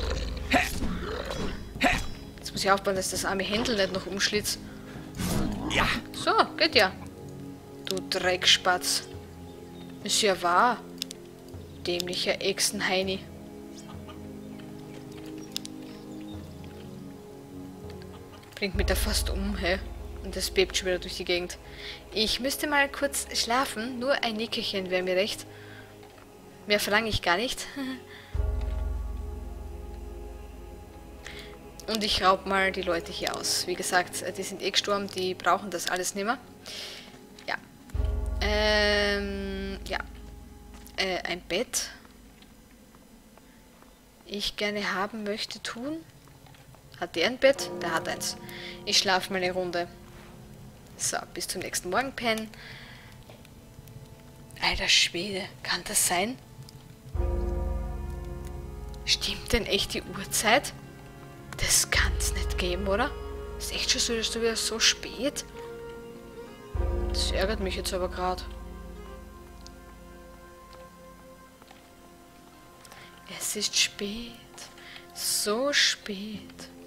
S1: Jetzt muss ich aufpassen, dass das arme Händel nicht noch umschlitzt. Ja. So, geht ja. Du Dreckspatz. Ist ja wahr. Dämlicher Echsenheini. Bringt mich da fast um, hä? Und das bebt schon wieder durch die Gegend. Ich müsste mal kurz schlafen. Nur ein Nickerchen wäre mir recht. Mehr verlange ich gar nicht. Und ich raub mal die Leute hier aus. Wie gesagt, die sind eh gestorben. Die brauchen das alles nicht mehr. Ja. Ja. Ein Bett. Ich gerne haben möchte tun. Hat der ein Bett? Der hat eins. Ich schlafe mal eine Runde. So, bis zum nächsten Morgen pennen. Alter Schwede, kann das sein? Stimmt denn echt die Uhrzeit? Das kann's nicht geben, oder? Ist echt schon so, wieder so spät? Das ärgert mich jetzt aber gerade. Es ist spät. So spät.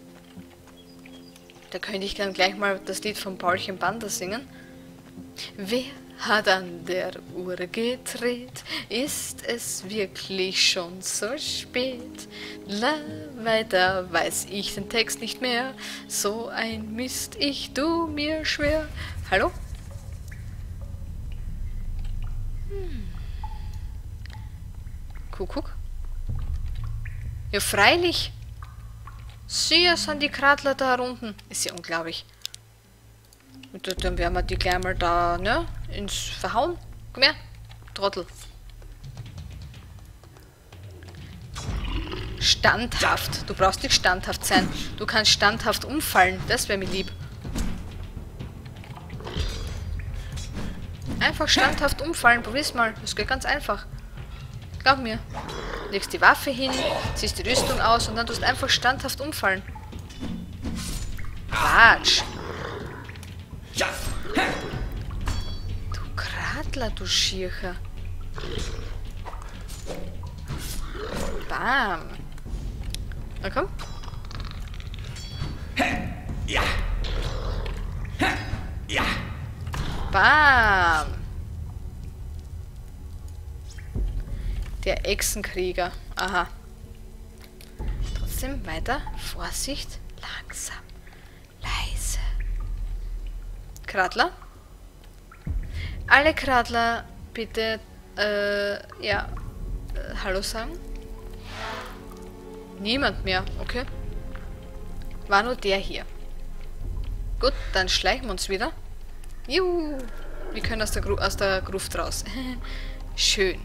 S1: Da könnte ich dann gleich mal das Lied von Paulchen Panda singen. Wer hat an der Uhr gedreht? Ist es wirklich schon so spät? Weiter weiß ich den Text nicht mehr. So ein Mist, ich tu mir schwer. Hallo? Kuckuck. Ja, freilich. Sicher sind die Krattler da unten. Ist ja unglaublich. Und dann werden wir die gleich mal da, ne? Ins Verhauen. Komm her, Trottel. Standhaft. Du brauchst nicht standhaft sein. Du kannst standhaft umfallen. Das wäre mir lieb. Einfach standhaft umfallen. Probier's mal. Das geht ganz einfach. Glaub mir. Legst die Waffe hin, ziehst die Rüstung aus und dann tust einfach standhaft umfallen. Quatsch. Du Krattler, du Schircher. Bam. Na komm. Bam. Der Echsenkrieger. Aha. Trotzdem weiter. Vorsicht. Langsam. Leise. Krattler? Alle Krattler bitte, ja, Hallo sagen? Niemand mehr, okay. War nur der hier. Gut, dann schleichen wir uns wieder. Juhu. Wir können aus der Gruft raus. Schön.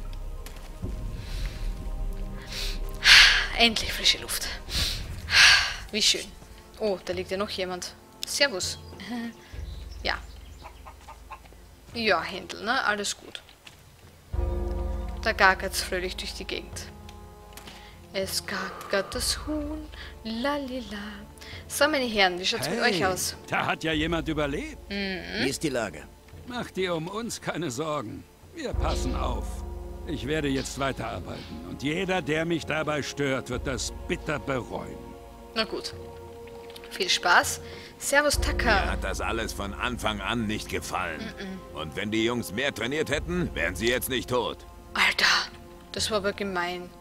S1: Endlich frische Luft. Wie schön. Oh, da liegt ja noch jemand. Servus. Ja. Ja, Händel, ne? Alles gut. Da gackert's fröhlich durch die Gegend. Es gackert das Huhn, lalila. So, meine Herren, wie schaut's mit euch aus?
S13: Da hat ja jemand überlebt.
S9: Wie ist die Lage?
S13: Mach dir um uns keine Sorgen. Wir passen auf. Ich werde jetzt weiterarbeiten. Und jeder, der mich dabei stört, wird das bitter bereuen.
S1: Na gut. Viel Spaß. Servus, Taka.
S14: Mir hat das alles von Anfang an nicht gefallen. Und wenn die Jungs mehr trainiert hätten, wären sie jetzt nicht tot.
S1: Alter, das war aber gemein.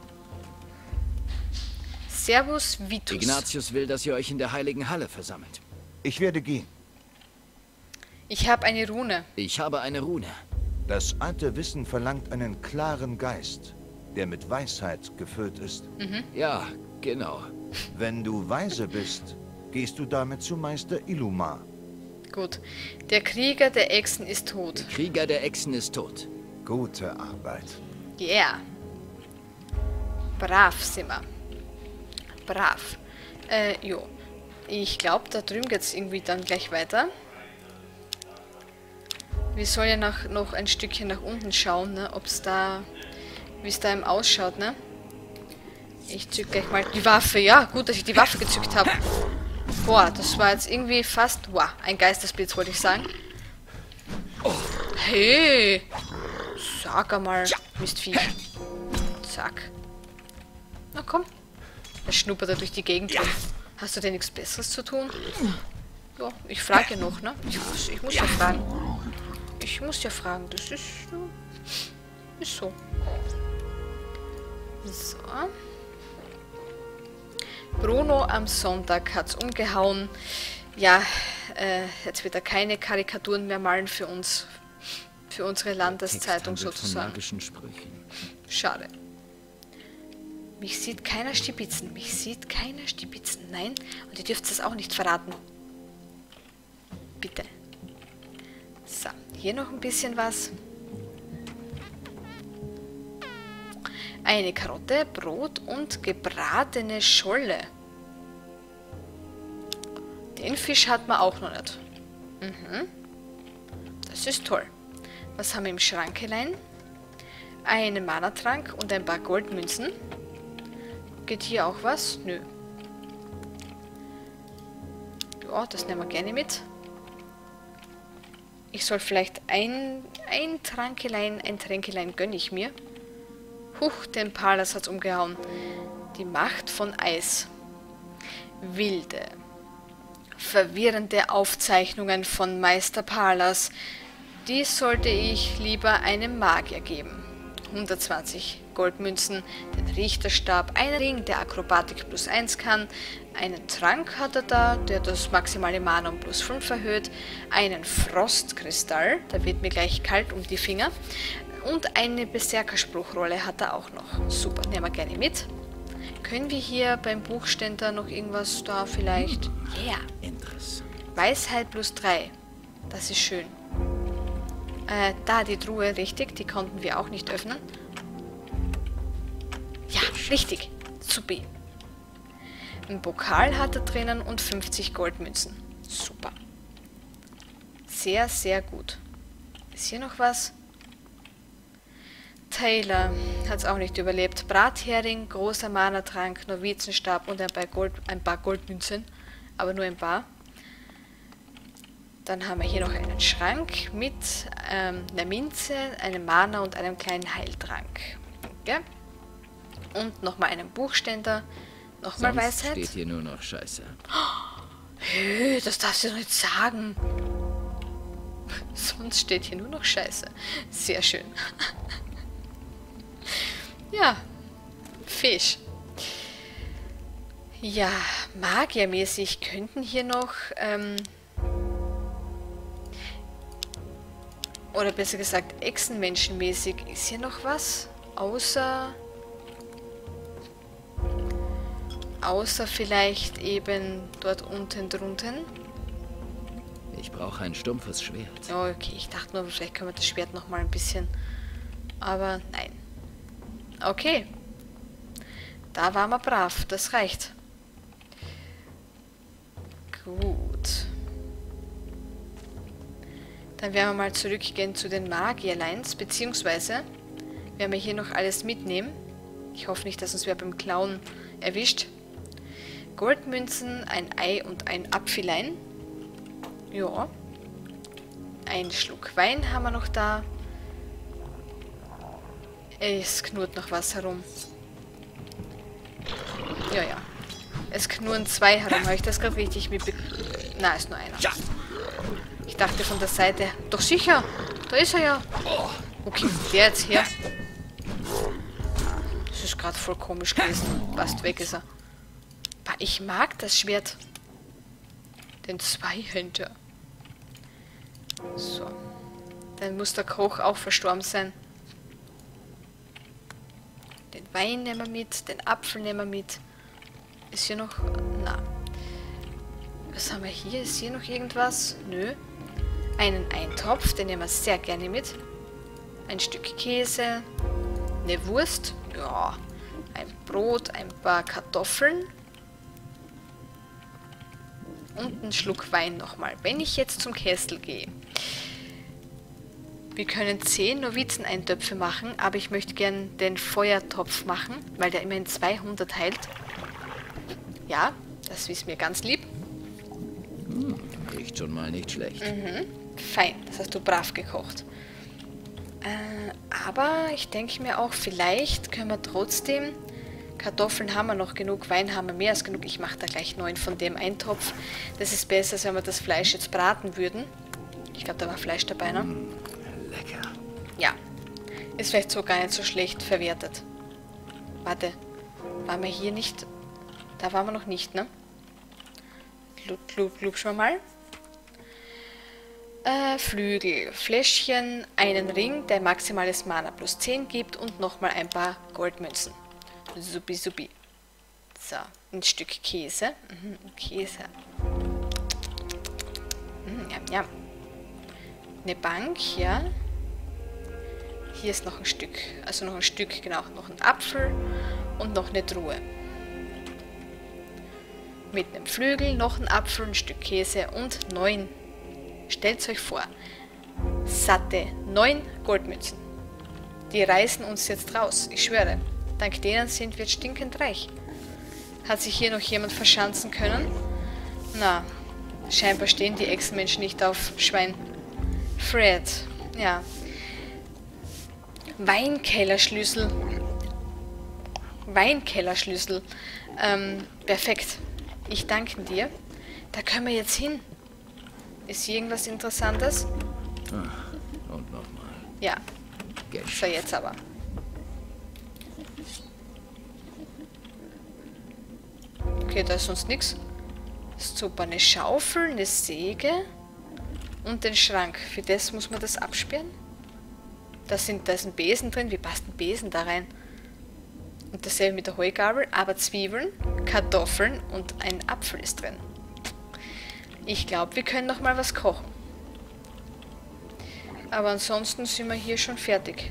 S1: Servus, Vitus.
S9: Ignatius will, dass ihr euch in der Heiligen Halle versammelt.
S12: Ich werde gehen.
S1: Ich habe eine Rune.
S9: Ich habe eine Rune.
S12: Das alte Wissen verlangt einen klaren Geist, der mit Weisheit gefüllt ist.
S9: Ja, genau.
S12: Wenn du weise bist, gehst du damit zu Meister Illumar.
S1: Gut. Der Krieger der Echsen ist tot.
S9: Der Krieger der Echsen ist tot.
S12: Gute Arbeit.
S1: Yeah. Brav sind wir. Brav. Jo. Ich glaube, da drüben geht es irgendwie dann gleich weiter. Wir sollen ja noch ein Stückchen nach unten schauen, ne? Ob's da, wie es da eben ausschaut, ne? Ich zück gleich mal die Waffe. Ja, gut, dass ich die Waffe gezückt habe. Boah, das war jetzt irgendwie fast... Wow, ein Geistesblitz, wollte ich sagen. Oh, hey! Sag einmal, Mistvieh. Zack. Na komm. Er schnuppert da durch die Gegend. Ja. Hast du denn nichts Besseres zu tun? Ja, ich frage ja noch, ne? Ich muss ja fragen. Ich muss ja fragen. Das ist so. So. Bruno am Sonntag hat's umgehauen. Ja, jetzt wird er keine Karikaturen mehr malen für uns. Für unsere Landeszeitung sozusagen.
S9: Magischen Sprüchen.
S1: Schade. Mich sieht keiner stibitzen. Mich sieht keiner stibitzen. Nein, und ihr dürft es auch nicht verraten. Bitte. So, hier noch ein bisschen was. Eine Karotte, Brot und gebratene Scholle. Den Fisch hat man auch noch nicht. Das ist toll. Was haben wir im Schrankelein? Einen Mana-Trank und ein paar Goldmünzen. Geht hier auch was? Nö. Ja, das nehmen wir gerne mit. Ich soll vielleicht ein Tränkelein gönne ich mir. Huch, den Palas hat's umgehauen. Die Macht von Eis. Wilde, verwirrende Aufzeichnungen von Meister Palas. Die sollte ich lieber einem Magier geben. 120 Goldmünzen, den Richterstab, einen Ring, der Akrobatik +1 kann, einen Trank hat er da, der das maximale Mana um +5 erhöht, einen Frostkristall, da wird mir gleich kalt um die Finger, und eine Berserkerspruchrolle hat er auch noch. Super, nehmen wir gerne mit. Können wir hier beim Buchständer noch irgendwas da vielleicht? Ja.
S9: Interessant.
S1: Weisheit +3. Das ist schön. Da die Truhe, richtig, die konnten wir auch nicht öffnen. Ja, richtig. Super. Ein Pokal hat er drinnen und 50 Goldmünzen. Super. Sehr, sehr gut. Ist hier noch was? Taylor hat es auch nicht überlebt. Brathering, großer Mana-Trank, Novizenstab und ein paar Goldmünzen. Aber nur ein paar. Dann haben wir hier noch einen Schrank mit einer Minze, einem Mana und einem kleinen Heiltrank. Okay. Und nochmal einen Buchständer. Nochmal Weisheit.
S9: Steht hier nur noch Scheiße.
S1: Oh, das darfst du doch nicht sagen. Sonst steht hier nur noch Scheiße. Sehr schön. Ja, Fisch. Ja, magiermäßig könnten hier noch... oder besser gesagt, Echsenmenschenmäßig. Ist hier noch was? Außer vielleicht eben dort unten drunten.
S9: Ich brauche ein stumpfes Schwert.
S1: Oh, okay, ich dachte nur, vielleicht können wir das Schwert noch mal ein bisschen... Aber nein. Okay. Da waren wir brav, das reicht. Gut. Dann werden wir mal zurückgehen zu den Magierleins, beziehungsweise werden wir hier noch alles mitnehmen. Ich hoffe nicht, dass uns wer beim Klauen erwischt. Goldmünzen, ein Ei und ein Apfelein. Ja. Ein Schluck Wein haben wir noch da. Es knurrt noch was herum. Ja, ja. Es knurren 2 herum. Habe ich das gerade richtig mitbekommen? Nein, ist nur einer. Ja. Ich dachte von der Seite. Doch sicher. Da ist er ja. Wo kommt der jetzt her? Das ist gerade voll komisch gewesen. Passt weg ist er. Ich mag das Schwert. Den Zweihänder. So. Dann muss der Koch auch verstorben sein. Den Wein nehmen wir mit. Den Apfel nehmen wir mit. Ist hier noch... Na. Was haben wir hier? Ist hier noch irgendwas? Nö. Einen Eintopf. Den nehmen wir sehr gerne mit. Ein Stück Käse. Eine Wurst. Ja. Ein Brot. Ein paar Kartoffeln. Und einen Schluck Wein nochmal. Wenn ich jetzt zum Kessel gehe. Wir können 10 Novizeneintöpfe machen, aber ich möchte gern den Feuertopf machen, weil der immerhin 200 heilt. Ja, das ist mir ganz lieb.
S9: Riecht schon mal nicht schlecht.
S1: Mhm, fein, das hast du brav gekocht. Aber ich denke mir auch, vielleicht können wir trotzdem... Kartoffeln haben wir noch genug, Wein haben wir mehr als genug. Ich mache da gleich 9 von dem Eintopf. Das ist besser, als wenn wir das Fleisch jetzt braten würden. Ich glaube, da war Fleisch dabei, ne?
S9: Lecker.
S1: Ja. Ist vielleicht so gar nicht so schlecht verwertet. Warte. Waren wir hier nicht? Da waren wir noch nicht, ne? Glubschen wir mal. Flügel. Fläschchen, einen Ring, der maximales Mana plus 10 gibt und nochmal ein paar Goldmünzen. Supi, supi. So, ein Stück Käse. Käse. Jam, jam. Eine Bank, ja. Hier ist noch ein Stück. Also noch ein Stück, genau. Noch ein Apfel und noch eine Truhe. Mit einem Flügel, noch ein Apfel, ein Stück Käse und 9. Stellt euch vor. Satte 9 Goldmünzen. Die reißen uns jetzt raus. Ich schwöre. Dank denen sind wir stinkend reich. Hat sich hier noch jemand verschanzen können? Na, scheinbar stehen die Echsenmenschen nicht auf Schwein. Fred, ja. Weinkellerschlüssel. Weinkellerschlüssel. Perfekt. Ich danke dir. Da können wir jetzt hin. Ist hier irgendwas Interessantes?
S9: Und nochmal.
S1: Ja. So, jetzt aber. Okay, da ist sonst nichts. Super, eine Schaufel, eine Säge und den Schrank. Für das muss man das absperren. Da ist ein Besen drin. Wie passt ein Besen da rein? Und dasselbe mit der Heugabel, aber Zwiebeln, Kartoffeln und ein Apfel ist drin. Ich glaube, wir können noch mal was kochen. Aber ansonsten sind wir hier schon fertig.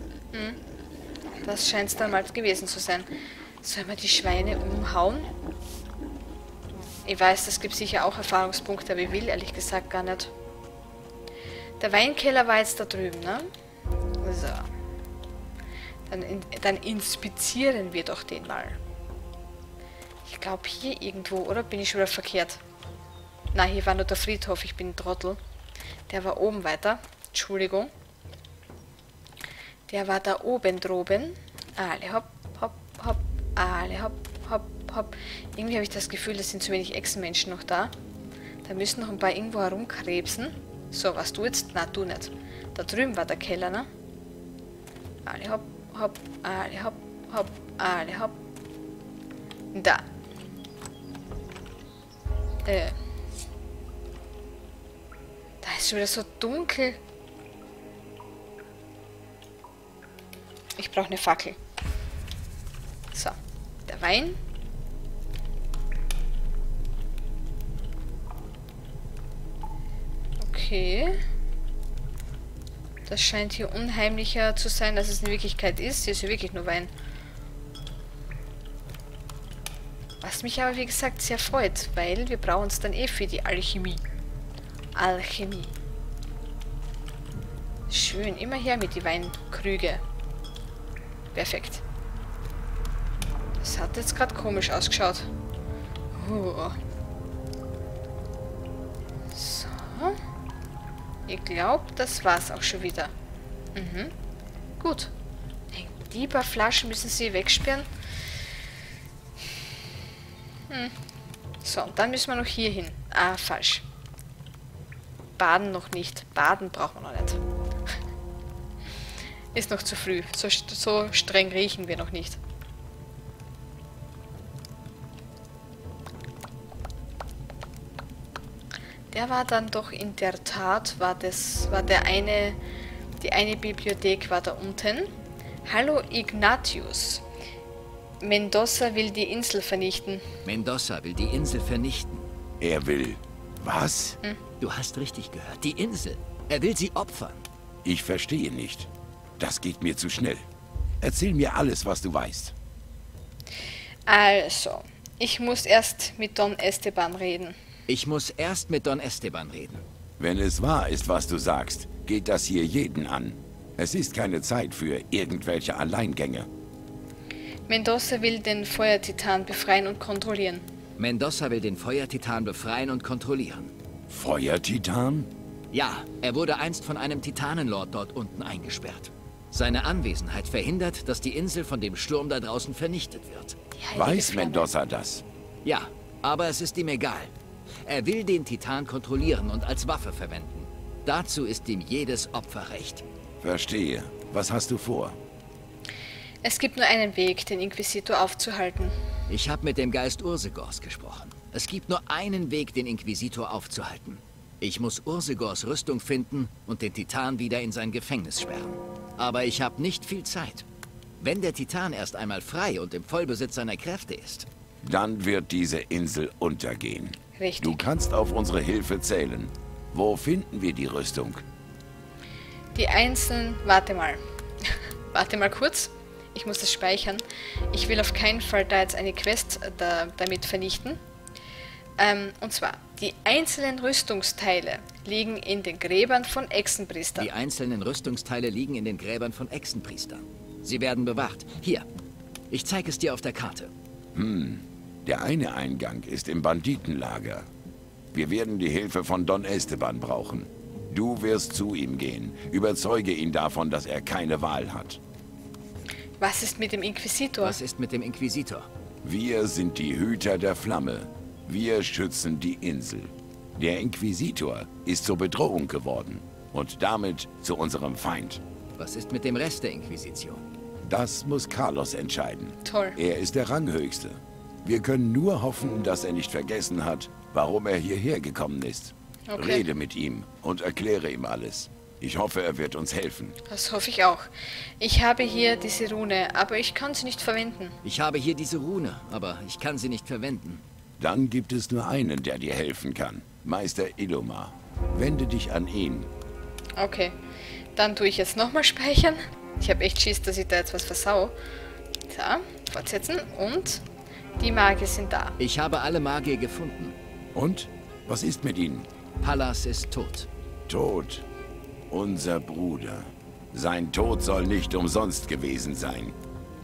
S1: Das scheint es dann mal gewesen zu sein. Sollen wir die Schweine umhauen? Ich weiß, das gibt sicher auch Erfahrungspunkte, aber ich will ehrlich gesagt gar nicht. Der Weinkeller war jetzt da drüben, ne? So. Dann inspizieren wir doch den mal. Ich glaube hier irgendwo, oder? Bin ich schon wieder verkehrt? Na, hier war nur der Friedhof, ich bin ein Trottel. Der war oben weiter. Entschuldigung. Der war da oben droben. Alle hopp, hopp, hopp. Alle hopp, hopp, hopp. Irgendwie habe ich das Gefühl, es sind zu wenig Echsenmenschen noch da. Da müssen noch ein paar irgendwo herumkrebsen. So, was du jetzt? Na, du nicht. Da drüben war der Keller, ne? Alle hopp, hopp, alle hopp, hopp, alle hopp. Da. Da ist schon wieder so dunkel. Ich brauche eine Fackel. So, der Wein. Okay. Das scheint hier unheimlicher zu sein, als es in Wirklichkeit ist. Hier ist ja wirklich nur Wein. Was mich aber, wie gesagt, sehr freut, weil wir brauchen es dann eh für die Alchemie. Alchemie. Schön, immer her mit die Weinkrüge. Perfekt. Das hat jetzt gerade komisch ausgeschaut. So. Ich glaube, das war's auch schon wieder. Gut. Die paar Flaschen müssen sie wegsperren. So, und dann müssen wir noch hier hin. Ah, falsch. Baden noch nicht. Baden brauchen wir noch nicht. Ist noch zu früh. So streng riechen wir noch nicht. Der war dann doch in der Tat, die eine Bibliothek war da unten. Hallo Ignatius. Mendoza will die Insel vernichten.
S6: Mendoza will die Insel vernichten.
S7: Er will... Was?
S6: Du hast richtig gehört. Die Insel. Er will sie opfern.
S7: Ich verstehe nicht. Das geht mir zu schnell. Erzähl mir alles, was du weißt.
S1: Also, ich muss erst mit Don Esteban reden.
S6: Ich muss erst mit Don Esteban reden.
S7: Wenn es wahr ist, was du sagst, geht das hier jeden an. Es ist keine Zeit für irgendwelche Alleingänge.
S1: Mendoza will den Feuertitan befreien und kontrollieren.
S6: Mendoza will den Feuertitan befreien und kontrollieren.
S7: Feuertitan?
S6: Ja, er wurde einst von einem Titanenlord dort unten eingesperrt. Seine Anwesenheit verhindert, dass die Insel von dem Sturm da draußen vernichtet wird.
S7: Weiß Mendoza das?
S6: Ja, aber es ist ihm egal. Er will den Titan kontrollieren und als Waffe verwenden. Dazu ist ihm jedes Opfer recht.
S7: Verstehe. Was hast du vor?
S1: Es gibt nur einen Weg, den Inquisitor aufzuhalten.
S6: Ich habe mit dem Geist Ursegors gesprochen. Es gibt nur einen Weg, den Inquisitor aufzuhalten. Ich muss Ursegors Rüstung finden und den Titan wieder in sein Gefängnis sperren. Aber ich habe nicht viel Zeit. Wenn der Titan erst einmal frei und im Vollbesitz seiner Kräfte ist,
S7: dann wird diese Insel untergehen.
S1: Richtig.
S7: Du kannst auf unsere Hilfe zählen. Wo finden wir die Rüstung?
S1: Die einzelnen... Warte mal. Warte mal kurz. Ich muss das speichern. Ich will auf keinen Fall da jetzt eine Quest damit vernichten. Und zwar, die einzelnen Rüstungsteile liegen in den Gräbern von Echsenpriestern.
S6: Die einzelnen Rüstungsteile liegen in den Gräbern von Echsenpriestern. Sie werden bewacht. Hier, ich zeige es dir auf der Karte.
S7: Der eine Eingang ist im Banditenlager. Wir werden die Hilfe von Don Esteban brauchen. Du wirst zu ihm gehen. Überzeuge ihn davon, dass er keine Wahl hat.
S1: Was ist mit dem Inquisitor?
S6: Was ist mit dem Inquisitor?
S7: Wir sind die Hüter der Flamme. Wir schützen die Insel. Der Inquisitor ist zur Bedrohung geworden und damit zu unserem Feind.
S6: Was ist mit dem Rest der Inquisition?
S7: Das muss Carlos entscheiden.
S1: Toll.
S7: Er ist der Ranghöchste. Wir können nur hoffen, dass er nicht vergessen hat, warum er hierher gekommen ist.
S1: Okay.
S7: Rede mit ihm und erkläre ihm alles. Ich hoffe, er wird uns helfen.
S1: Das hoffe ich auch. Ich habe hier diese Rune, aber ich kann sie nicht verwenden.
S6: Ich habe hier diese Rune, aber ich kann sie nicht verwenden.
S7: Dann gibt es nur einen, der dir helfen kann. Meister Ilomar. Wende dich an ihn.
S1: Okay. Dann tue ich jetzt nochmal speichern. Ich habe echt Schiss, dass ich da jetzt was versau. So, fortsetzen und die Magier sind da.
S6: Ich habe alle Magier gefunden.
S7: Und? Was ist mit ihnen?
S6: Pallas ist tot.
S7: Tot? Unser Bruder. Sein Tod soll nicht umsonst gewesen sein.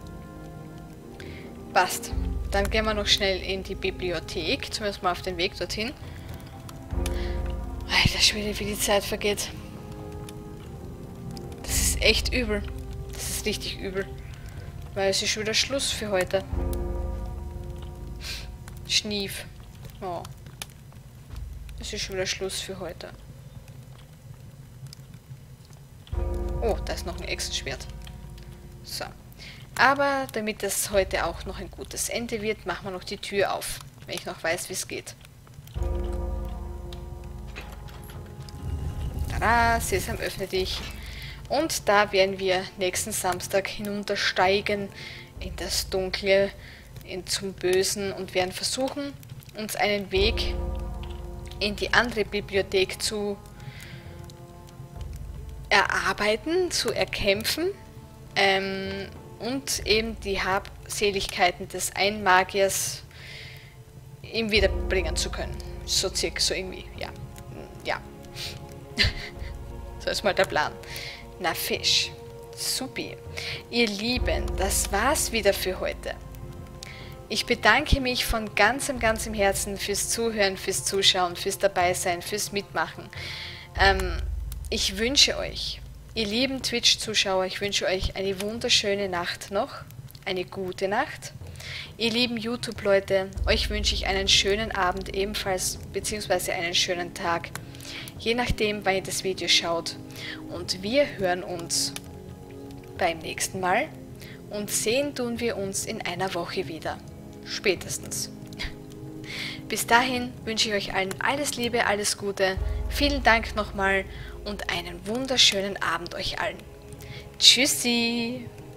S1: Passt. Dann gehen wir noch schnell in die Bibliothek. Zumindest mal auf den Weg dorthin. Alter Schwede, wie die Zeit vergeht. Das ist echt übel. Das ist richtig übel. Weil es ist schon wieder Schluss für heute. Schnief. Oh. Es ist schon wieder Schluss für heute. Oh, da ist noch ein Echsenschwert. So. Aber damit es heute auch noch ein gutes Ende wird, machen wir noch die Tür auf. Wenn ich noch weiß, wie es geht. Tada, Sesam, öffne dich. Und da werden wir nächsten Samstag hinuntersteigen in das Dunkle, zum Bösen und werden versuchen, uns einen Weg in die andere Bibliothek zu erarbeiten, zu erkämpfen und eben die Habseligkeiten des einen Magiers ihm wiederbringen zu können. So circa, so irgendwie, ja. Ja. So ist mal der Plan. Na Fisch. Supi. Ihr Lieben, das war's wieder für heute. Ich bedanke mich von ganzem Herzen fürs Zuhören, fürs Zuschauen, fürs Dabeisein, fürs Mitmachen. Ich wünsche euch, ihr lieben Twitch-Zuschauer, ich wünsche euch eine wunderschöne Nacht noch, eine gute Nacht. Ihr lieben YouTube-Leute, euch wünsche ich einen schönen Abend ebenfalls, beziehungsweise einen schönen Tag, je nachdem, wann ihr das Video schaut. Und wir hören uns beim nächsten Mal und sehen tun wir uns in einer Woche wieder. Spätestens. Bis dahin wünsche ich euch allen alles Liebe, alles Gute. Vielen Dank nochmal und einen wunderschönen Abend euch allen. Tschüssi!